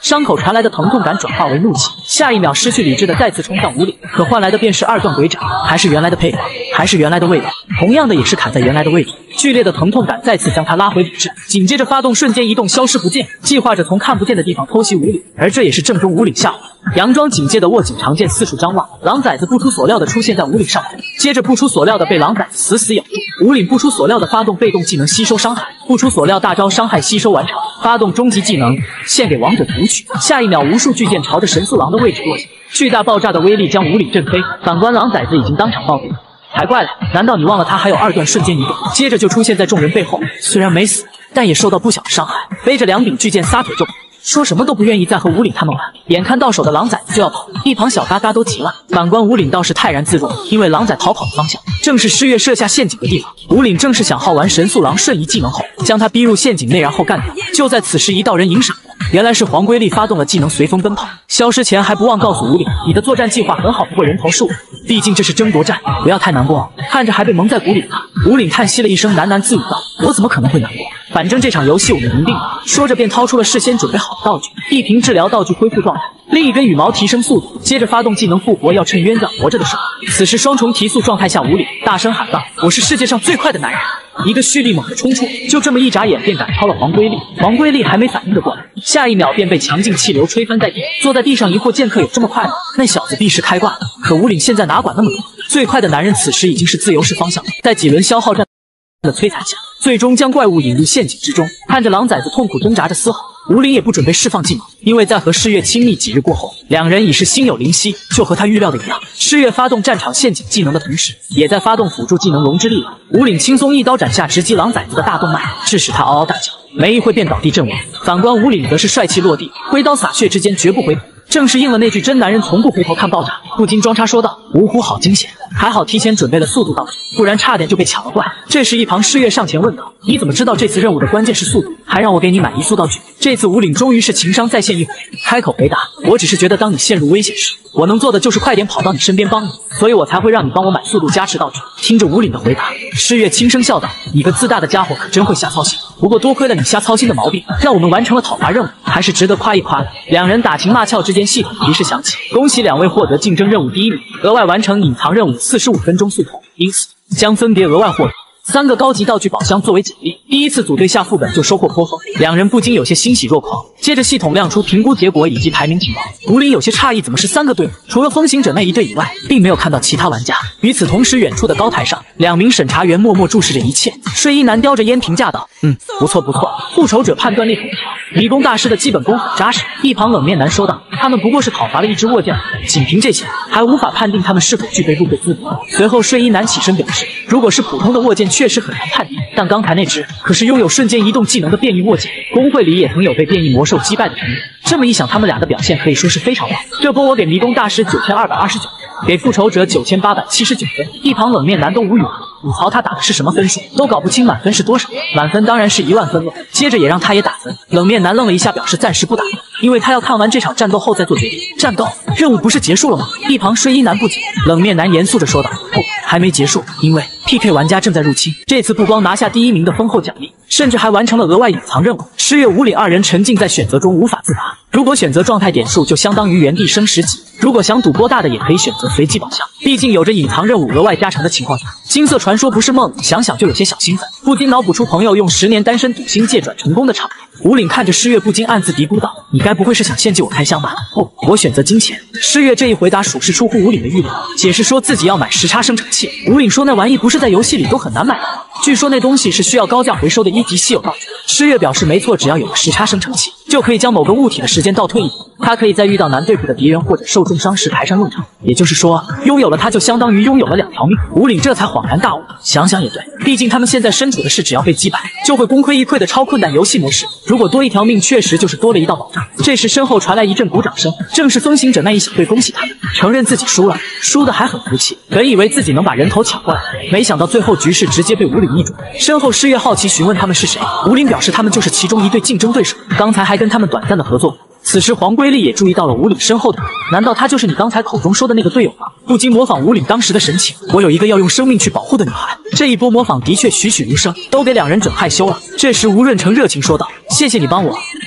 伤口传来的疼痛感转化为怒气，下一秒失去理智的再次冲向吴岭，可换来的便是二段鬼斩，还是原来的配方，还是原来的味道，同样的也是砍在原来的位置。剧烈的疼痛感再次将他拉回理智，紧接着发动瞬间移动消失不见，计划着从看不见的地方偷袭吴岭，而这也是正中吴岭下怀。佯装警戒的握紧长剑四处张望，狼崽子不出所料的出现在吴岭上头，接着不出所料的被狼崽子死死咬住。吴岭不出所料的发动被动技能吸收伤害，不出所料大招伤害吸收完成，发动终极技能献给王者读取。下一秒无数巨剑朝着神速狼的位置落下，巨大爆炸的威力将吴岭震飞。反观狼崽子已经当场暴毙了。才怪了，难道你忘了他还有二段瞬间移动？接着就出现在众人背后，虽然没死，但也受到不小的伤害，背着两柄巨剑撒腿就跑，说什么都不愿意再和吴岭他们玩。眼看到手的狼崽子就要跑，一旁小嘎嘎都急了。反观吴岭倒是泰然自若，因为狼崽逃跑的方向正是诗月设下陷阱的地方。吴岭正是想耗完神速狼瞬移技能后，将他逼入陷阱内，然后干掉。就在此时，一道人影闪过，原来是黄龟丽发动了技能随风奔跑，消失前还不忘告诉吴岭，你的作战计划很好，不过人头是我，毕竟这是争夺战，不要太难过。看着还被蒙在鼓里的他，吴岭叹息了一声，喃喃自语道：我怎么可能会难过？反正这场游戏我们赢定了。说着便掏出了事先准备好的道具，一瓶治疗道具恢复状态，另一根羽毛提升速度，接着发动技能复活，要趁冤家活着的时候。此时双重提速状态下，吴岭大声喊道：我是世界上最快的男人！一个蓄力猛地冲出，就这么一眨眼便赶超了黄龟丽。黄龟丽还没反应得过来，下一秒便被强劲气流吹翻在地。坐在地上疑惑剑客有这么快吗？那小子必是开挂了。可吴岭现在哪管那么多，最快的男人此时已经是自由式方向了。在几轮消耗战的摧残下，最终将怪物引入陷阱之中。看着狼崽子痛苦挣扎着嘶吼，吴岭也不准备释放技能，因为在和诗月亲密几日过后，两人已是心有灵犀。就和他预料的一样，诗月发动战场陷阱技能的同时，也在发动辅助技能龙之力量。吴岭轻松一刀斩下直击狼崽子的大动脉，致使他嗷嗷大叫，没一会便倒地阵亡。反观吴岭则是帅气落地，挥刀洒血之间绝不回头，正是应了那句真男人从不回头看爆炸。不禁装叉说道：芜湖好惊险，还好提前准备了速度道具，不然差点就被抢了过来。这时一旁诗月上前问道：你怎么知道这次任务的关键是速度，还让我给你买移速道具？这次吴岭终于是情商在线一回，开口回答：我只是觉得当你陷入危险时，我能做的就是快点跑到你身边帮你，所以我才会让你帮我买速度加持道具。听着吴岭的回答，诗月轻声笑道：你个自大的家伙可真会瞎操心，不过多亏了你瞎操心的毛病，让我们完成了讨伐任务，还是值得夸一夸的。两人打情骂俏之间，系统提示响起，恭喜两位获得竞争任务第一名，额外完成隐藏任务45分钟速通，因此将分别额外获得3个高级道具宝箱作为奖励。第一次组队下副本就收获颇丰，两人不禁有些欣喜若狂。接着系统亮出评估结果以及排名情报，吴岭有些诧异，怎么是3个队伍？除了风行者那一队以外，并没有看到其他玩家。与此同时，远处的高台上，2名审查员默默注视着一切。睡衣男叼着烟评价道：不错不错，复仇者判断力很强，理工大师的基本功很扎实。一旁冷面男说道：他们不过是讨伐了一只卧剑，仅凭这些还无法判定他们是否具备入队资格。随后睡衣男起身表示，如果是普通的卧剑确实很难判定，但刚才那只可是拥有瞬间移动技能的变异卧剑，工会里也曾有被变异魔兽击败的成员。这么一想，他们俩的表现可以说是非常棒。这波我给迷宫大师9229分，给复仇者9879分。一旁冷面男都无语了，吐槽他打的是什么分数，都搞不清满分是多少。满分当然是10000分了。接着也让他也打分。冷面男愣了一下，表示暂时不打分，因为他要看完这场战斗后再做决定。战斗任务不是结束了吗？一旁睡衣男不解，冷面男严肃着说道：不，还没结束，因为 PK 玩家正在入侵。这次不光拿下第1名的丰厚奖励，甚至还完成了额外隐藏任务。诗月、吴岭二人沉浸在选择中无法自拔。如果选择状态点数，就相当于原地升10级。如果想赌波大的，也可以选择随机宝箱。毕竟有着隐藏任务额外加成的情况下，金色传说不是梦，想想就有些小兴奋，不禁脑补出朋友用10年单身赌星借转成功的场面。吴岭看着诗月，不禁暗自嘀咕道：你该不会是想献祭我开箱吧？不，我选择金钱。诗月这一回答属实出乎吴岭的预料，解释说自己要买时差生成器。吴岭说那玩意不是在游戏里都很难买的吗？据说那东西是需要高价回收的1级稀有道具。诗月表示没错，只要有了时差生成器，就可以将某个物体的时间倒退1步，它可以在遇到难对付的敌人或者受重伤时派上用场。也就是说，拥有了它就相当于拥有了2条命。吴岭这才恍然大悟，想想也对，毕竟他们现在身处的是只要被击败就会功亏一篑的超困难游戏模式，如果多1条命，确实就是多了一道保障。这时身后传来一阵鼓掌声，正是风行者那一小队恭喜他们，承认自己输了，输的还很服气，本以为自己能把人头抢过来，没想到最后局势直接被吴岭逆转。身后诗月好奇询问他们是谁，吴岭表示他们就是其中一队竞争对手，刚才还跟他们短暂的合作过。此时黄龟丽也注意到了吴岭身后的人，难道他就是你刚才口中说的那个队友吗？不禁模仿吴岭当时的神情，我有一个要用生命去保护的女孩。这一波模仿的确栩栩如生，都给两人整害羞了。这时吴润成热情说道：谢谢你帮我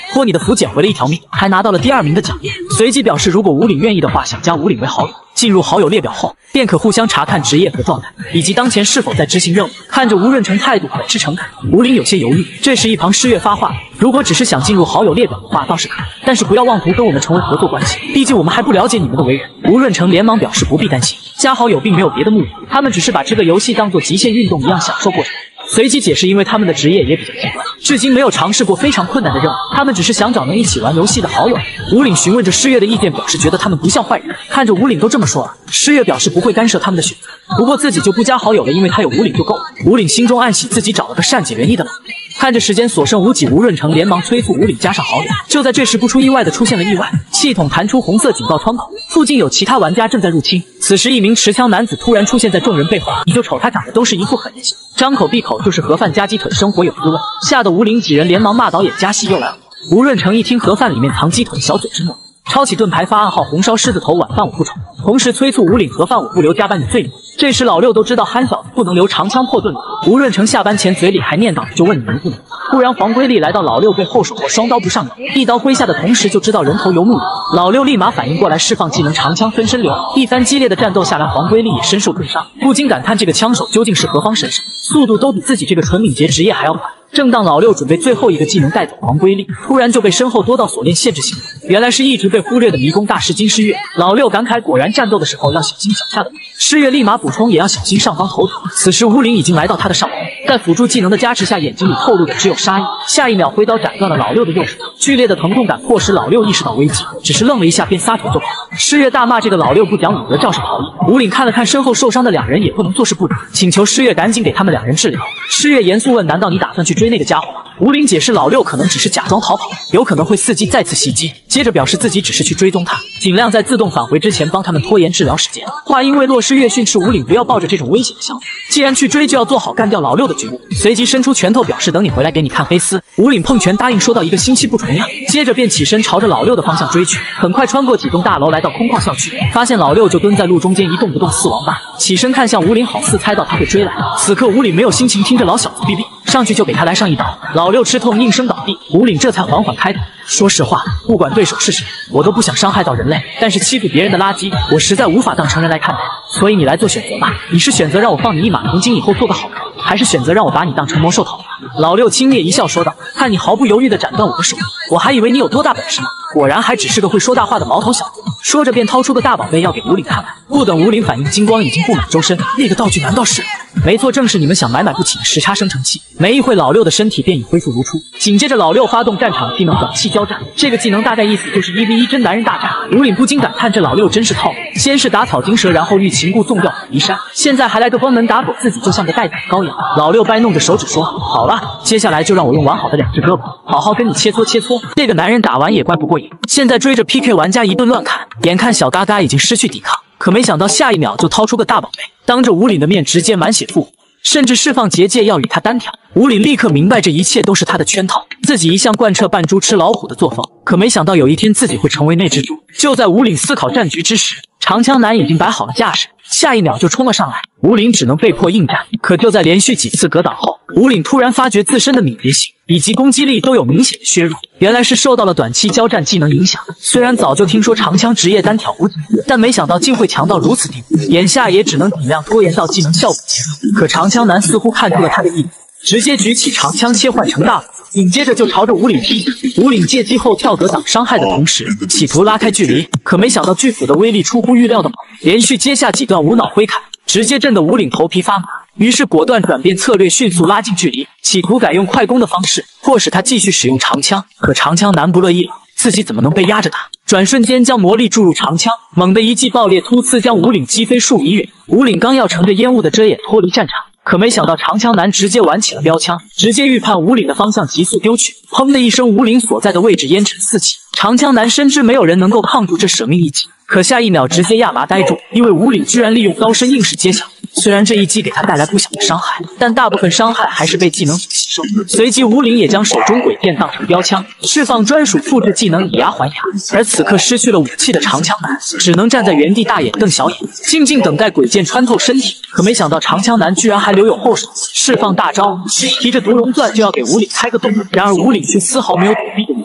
托你的福捡回了一条命，还拿到了第2名的奖励。随即表示，如果吴岭愿意的话，想加吴岭为好友。进入好友列表后，便可互相查看职业和状态，以及当前是否在执行任务。看着吴润成态度很是诚恳，吴岭有些犹豫。这时一旁诗月发话：如果只是想进入好友列表的话，倒是可以，但是不要妄图跟我们成为合作关系，毕竟我们还不了解你们的为人。吴润成连忙表示不必担心，加好友并没有别的目的，他们只是把这个游戏当作极限运动一样享受过程。随即解释，因为他们的职业也比较极端，至今没有尝试过非常困难的任务，他们只是想找能一起玩游戏的好友。吴岭询问着诗月的意见，表示觉得他们不像坏人。看着吴岭都这么说了，诗月表示不会干涉他们的选择，不过自己就不加好友了，因为他有吴岭就够了。吴岭心中暗喜自己找了个善解人意的老爹。看着时间所剩无几，吴润成连忙催促吴岭加上好友。就在这时，不出意外的出现了意外，系统弹出红色警告窗口，附近有其他玩家正在入侵。此时一名持枪男子突然出现在众人背后，你就瞅他长得都是一副狠人型，张口闭口就是盒饭加鸡腿，生活有滋味，吓得吴岭几人连忙骂导演加戏又来了。吴润成一听盒饭里面藏鸡腿，小嘴之怒，抄起盾牌发暗号红烧狮子头，晚饭我不愁，同时催促吴岭盒饭我不留，加班你罪名。这时老六都知道憨小子不能留长枪破盾了。吴润成下班前嘴里还念叨就问你能不能。突然黄龟力来到老六背后，手握双刀不上扬，一刀挥下的同时就知道人头有目的。老六立马反应过来，释放技能长枪分身流。一番激烈的战斗下来，黄龟力也身受重伤，不禁感叹这个枪手究竟是何方神圣，速度都比自己这个纯敏捷职业还要快。正当老六准备最后一个技能带走黄龟力，突然就被身后多道锁链限制行动，原来是一直被忽略的迷宫大师金诗月。老六感慨，果然战斗的时候要小心脚下的。诗月立马补充也要小心上方头顶。此时吴岭已经来到他的上方，在辅助技能的加持下，眼睛里透露的只有杀意。下一秒挥刀斩断了老六的右手，剧烈的疼痛感迫使老六意识到危机，只是愣了一下便撒腿就跑。诗月大骂这个老六不讲武德，肇事逃逸。吴岭看了看身后受伤的两人，也不能坐视不理，请求诗月赶紧给他们两人治疗。诗月严肃问：难道你打算去追那个家伙吗？吴岭解释，老六可能只是假装逃跑，有可能会伺机再次袭击。接着表示自己只是去追踪他，尽量在自动返回之前帮他们拖延治疗时间。话音未落，诗月训斥吴岭不要抱着这种危险的想法，既然去追就要做好干掉老六的觉悟。随即伸出拳头表示等你回来给你看黑丝。吴岭碰拳答应说到1个星期不重样，接着便起身朝着老六的方向追去。很快穿过几栋大楼来到空旷校区，发现老六就蹲在路中间一动不动，似王八。起身看向吴岭，好似猜到他会追来。此刻吴岭没有心情听着老小子逼逼，上去就给他来上一刀。老六吃痛应声倒地，吴岭这才缓缓开口，说实话，不管对手是谁，我都不想伤害到人类，但是欺负别人的垃圾，我实在无法当成人来看待。所以你来做选择吧，你是选择让我放你一马从今以后做个好人，还是选择让我把你当成魔兽讨伐？老六轻蔑一笑说道，看你毫不犹豫地斩断我的手，我还以为你有多大本事呢，果然还只是个会说大话的毛头小子。说着便掏出个大宝贝要给吴岭看看，不等吴岭反应，金光已经布满周身。那个道具难道是？没错，正是你们想买不起的时差生成器。没一会，老六的身体便已恢复如初。紧接着老六发动战场技能短期交战，这个技能大概意思就是1v1真男人大战。吴岭不禁感叹这老六真是套路，先是打草惊蛇，然后欲擒故纵调虎离山，现在还来个关门打狗，自己就像个待宰羔羊。老六掰弄着手指说，好了，接下来就让我用完好的2只胳膊好好跟你切磋切磋。这个男人打完也怪不过瘾，现在追着 PK 玩家一顿乱砍，眼看小嘎嘎已经失去抵抗，可没想到下一秒就掏出个大宝贝，当着吴岭的面直接满血复活，甚至释放结界要与他单挑。吴岭立刻明白这一切都是他的圈套，自己一向贯彻扮猪吃老虎的作风，可没想到有一天自己会成为那只猪。就在吴岭思考战局之时，长枪男已经摆好了架势，下一秒就冲了上来，吴岭只能被迫应战。可就在连续几次格挡后，吴岭突然发觉自身的敏捷性以及攻击力都有明显的削弱，原来是受到了短期交战技能影响。虽然早就听说长枪职业单挑无敌，但没想到竟会强到如此地步，眼下也只能尽量拖延到技能效果结束。可长枪男似乎看出了他的意图，直接举起长枪切换成大斧，紧接着就朝着吴岭劈去。吴岭借机后跳格挡伤害的同时，企图拉开距离，可没想到巨斧的威力出乎预料的猛，连续接下几段无脑挥砍，直接震得吴岭头皮发麻。于是果断转变策略，迅速拉近距离，企图改用快攻的方式，迫使他继续使用长枪。可长枪男不乐意了，自己怎么能被压着打？转瞬间将魔力注入长枪，猛地一记爆裂突刺将吴岭击飞数米远。吴岭刚要乘着烟雾的遮掩脱离战场，可没想到长枪男直接玩起了标枪，直接预判吴岭的方向急速丢去。砰的一声，吴岭所在的位置烟尘四起。长枪男深知没有人能够抗住这舍命一击，可下一秒直接亚麻呆住，因为吴岭居然利用高身硬势接抢。虽然这一击给他带来不小的伤害，但大部分伤害还是被技能所吸收。随即吴岭也将手中鬼剑当成标枪，释放专属复制技能以牙还牙。而此刻失去了武器的长枪男只能站在原地大眼瞪小眼，静静等待鬼剑穿透身体。可没想到长枪男居然还留有后手，释放大招，提着毒龙钻就要给吴岭开个洞。然而吴岭却丝毫没有躲避的意思，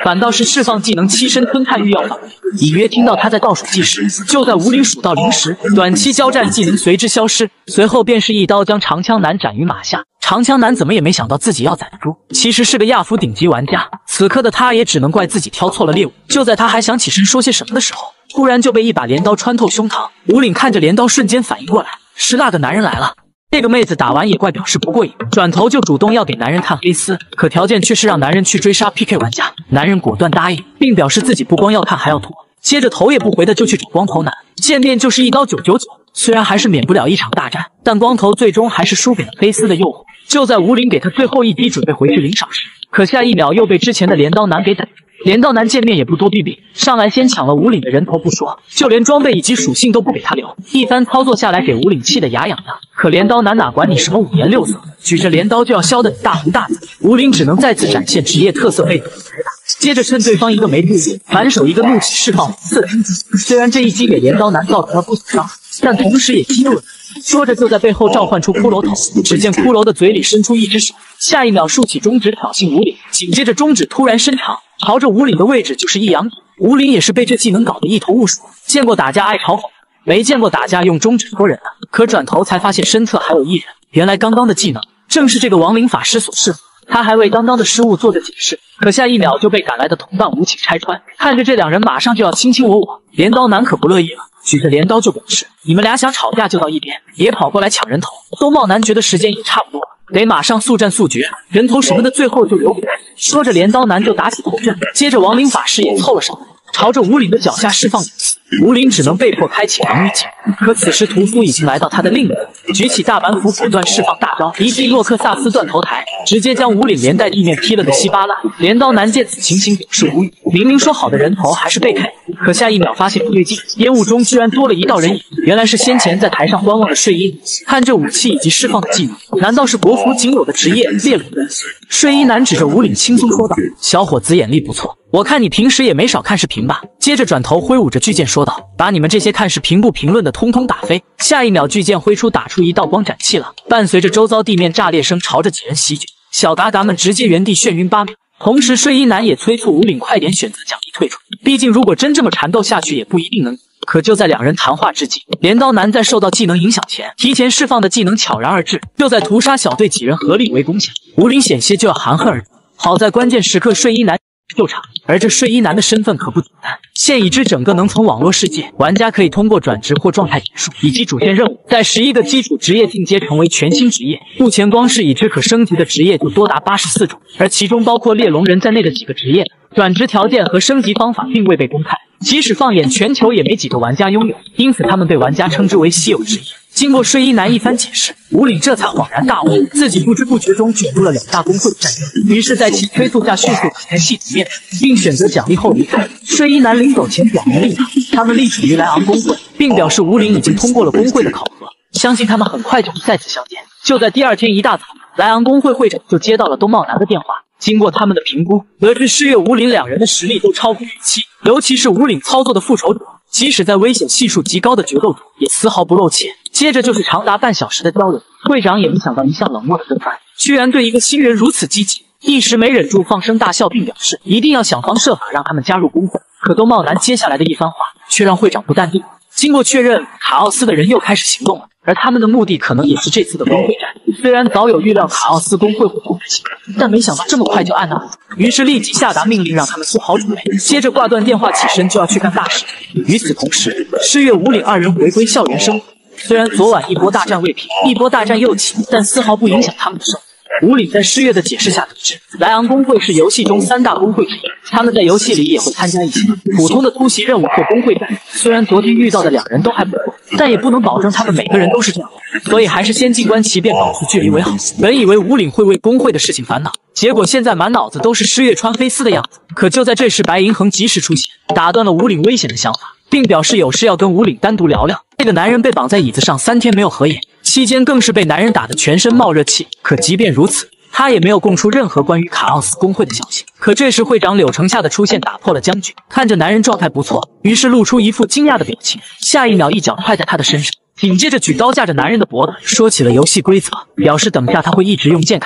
反倒是释放技能栖身吞炭御药法。隐约听到他在倒数计时，就在武岭数到0时，短期交战技能随之消失，随后便是一刀将长枪男斩于马下。长枪男怎么也没想到自己要宰的猪，其实是个亚服顶级玩家。此刻的他也只能怪自己挑错了猎物。就在他还想起身说些什么的时候，突然就被一把镰刀穿透胸膛。武岭看着镰刀，瞬间反应过来，是那个男人来了。这个妹子打完野怪表示不过瘾，转头就主动要给男人探黑丝，可条件却是让男人去追杀 PK 玩家。男人果断答应，并表示自己不光要看还要脱。接着头也不回的就去找光头男，见面就是一刀999。虽然还是免不了一场大战，但光头最终还是输给了黑丝的诱惑。就在武岭给他最后一击准备回去领赏时，可下一秒又被之前的镰刀男给逮住。镰刀男见面也不多逼逼，上来先抢了武岭的人头不说，就连装备以及属性都不给他留。一番操作下来，给武岭气得牙痒痒。可镰刀男哪管你什么五颜六色，举着镰刀就要削得你大红大紫。武岭只能再次展现职业特色，被动直打。接着趁对方一个没注意，反手一个怒气释放5次đánh击。虽然这一击给镰刀男造成了不小伤，但同时也激怒了他。说着就在背后召唤出骷髅头，只见骷髅的嘴里伸出一只手，下一秒竖起中指挑衅武岭，紧接着中指突然伸长，朝着武岭的位置就是一扬指。武岭也是被这技能搞得一头雾水，见过打架爱嘲讽，没见过打架用中指戳人啊！可转头才发现身侧还有一人，原来刚刚的技能正是这个亡灵法师所释放。他还为刚刚的失误做着解释，可下一秒就被赶来的同伴无情拆穿。看着这两人马上就要卿卿我我，镰刀男可不乐意了，举着镰刀就表示：“你们俩想吵架就到一边，别跑过来抢人头。”东茂男觉得时间也差不多了，得马上速战速决，人头什么的最后就留给他。说着，镰刀男就打起头阵，接着亡灵法师也凑了上来，朝着武岭的脚下释放5次。武岭只能被迫开启防御技，可此时屠夫已经来到他的另一边，举起大板斧果断释放大招，一记诺克萨斯断头台，直接将武岭连带地面劈了个稀巴烂。镰刀男见此情形表示无语，明明说好的人头还是被砍，可下一秒发现不对劲，烟雾中居然多了一道人影，原来是先前在台上观望的睡衣。看这武器以及释放的技能，难道是国服仅有的职业猎龙人？睡衣男指着武岭轻松说道：“小伙子眼力不错，我看你平时也没少看视频吧？”接着转头挥舞着巨剑说道：“把你们这些看视频不评论的通通打飞！”下一秒巨剑挥出，打出一道光斩气浪，伴随着周遭地面炸裂声，朝着几人席卷。小嘎嘎们直接原地眩晕8秒。同时睡衣男也催促武岭快点选择奖励退出，毕竟如果真这么缠斗下去也不一定能赢。可就在两人谈话之际，镰刀男在受到技能影响前提前释放的技能悄然而至，就在屠杀小队几人合力围攻下，武岭险些就要含恨而终。好在关键时刻睡衣男救场，而这睡衣男的身份可不简单，现已知整个能从网络世界，玩家可以通过转职或状态结束以及主线任务，在11个基础职业进阶成为全新职业。目前光是已知可升级的职业就多达84种，而其中包括猎龙人在内的几个职业，转职条件和升级方法并未被公开，即使放眼全球也没几个玩家拥有，因此他们被玩家称之为稀有职业。经过睡衣男一番解释，武岭这才恍然大悟，自己不知不觉中卷入了2大公会的战争。于是在其催促下，迅速打开系统面，并选择奖励后离开。睡衣男临走前表明立场，他们隶属于莱昂公会，并表示武岭已经通过了公会的考核，相信他们很快就会再次相见。就在第二天一大早，莱昂公会会长就接到了东茂男的电话。经过他们的评估，得知狮月武岭两人的实力都超乎预期，尤其是武岭操作的复仇者，即使在危险系数极高的决斗中也丝毫不露怯。接着就是长达半小时的交流，会长也没想到一向冷漠的跟班居然对一个新人如此积极，一时没忍住放声大笑，并表示一定要想方设法让他们加入公会。可东茂男接下来的一番话却让会长不淡定。经过确认，卡奥斯的人又开始行动了，而他们的目的可能也是这次的公会战。虽然早有预料卡奥斯公会会公开行动，但没想到这么快就按捺不住，于是立即下达命令让他们做好准备。接着挂断电话，起身就要去干大事。与此同时，狮月武岭二人回归校园生活。虽然昨晚一波大战未平，一波大战又起，但丝毫不影响他们的生活。武岭在狮月的解释下得知，莱昂公会是游戏中3大公会之一，他们在游戏里也会参加一些普通的突袭任务或公会战。虽然昨天遇到的2人都还不错，但也不能保证他们每个人都是这样的，所以还是先静观其变，保持距离为好。本以为武岭会为公会的事情烦恼，结果现在满脑子都是狮月穿黑丝的样子。可就在这时，白银衡及时出现，打断了武岭危险的想法，并表示有事要跟武岭单独聊聊。这个男人被绑在椅子上3天没有合眼，期间更是被男人打得全身冒热气。可即便如此，他也没有供出任何关于卡奥斯公会的消息。可这时会长柳承夏的出现打破了僵局，看着男人状态不错，于是露出一副惊讶的表情，下一秒一脚踹在他的身上，紧接着举刀架着男人的脖子，说起了游戏规则，表示等下他会一直用剑砍他，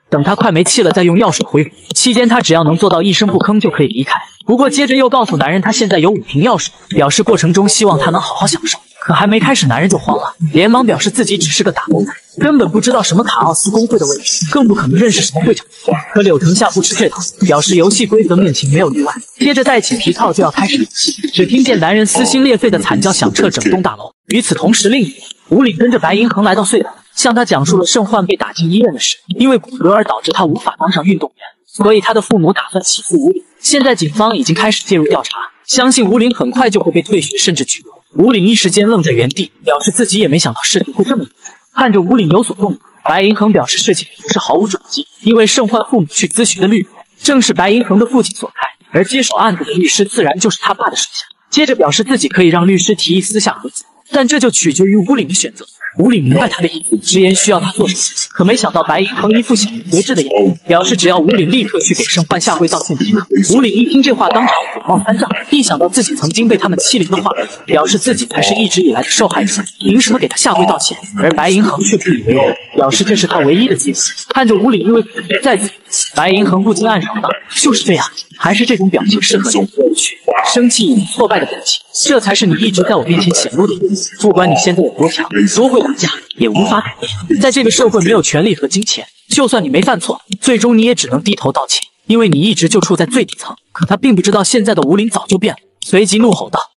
等他快没气了再用药水恢复。期间他只要能做到一声不吭就可以离开。不过接着又告诉男人他现在有5瓶药水，表示过程中希望他能好好享受。可还没开始，男人就慌了，连忙表示自己只是个打工仔，根本不知道什么卡奥斯公会的位置，更不可能认识什么会长。可柳藤夏不吃这套，表示游戏规则面前没有例外。接着戴起皮套就要开始演戏，只听见男人撕心裂肺的惨叫响彻整栋大楼。与此同时，另一边，吴岭跟着白银恒来到隧道，向他讲述了盛焕被打进医院的事，因为骨折而导致他无法当上运动员，所以他的父母打算起诉吴岭。现在警方已经开始介入调查，相信吴岭很快就会被退学甚至拘留。吴岭一时间愣在原地，表示自己也没想到事情会这么严重。看着吴岭有所动摇，白银恒表示事情不是毫无转机，因为盛焕父母去咨询的律师正是白银恒的父亲所开，而接手案子的律师自然就是他爸的手下。接着表示自己可以让律师提议私下和解，但这就取决于吴岭的选择。吴岭明白他的意思，直言需要他做什么，可没想到白银恒一副想得志的样子，表示只要吴岭立刻去给盛焕下跪道歉即可。吴岭一听这话，当场火冒三丈，一想到自己曾经被他们欺凌的话，表示自己才是一直以来的受害者，凭什么给他下跪道歉？而白银恒却不以为然，表示这是他唯一的机会。看着吴岭因为再次，白银恒不禁暗爽道：就是这样，还是这种表情适合你。生气以及挫败的表情，这才是你一直在我面前显露的意思。不管你现在有多强，多会打架，也无法改变。在这个社会，没有权利和金钱，就算你没犯错，最终你也只能低头道歉，因为你一直就处在最底层。可他并不知道，现在的吴岭早就变了，随即怒吼道：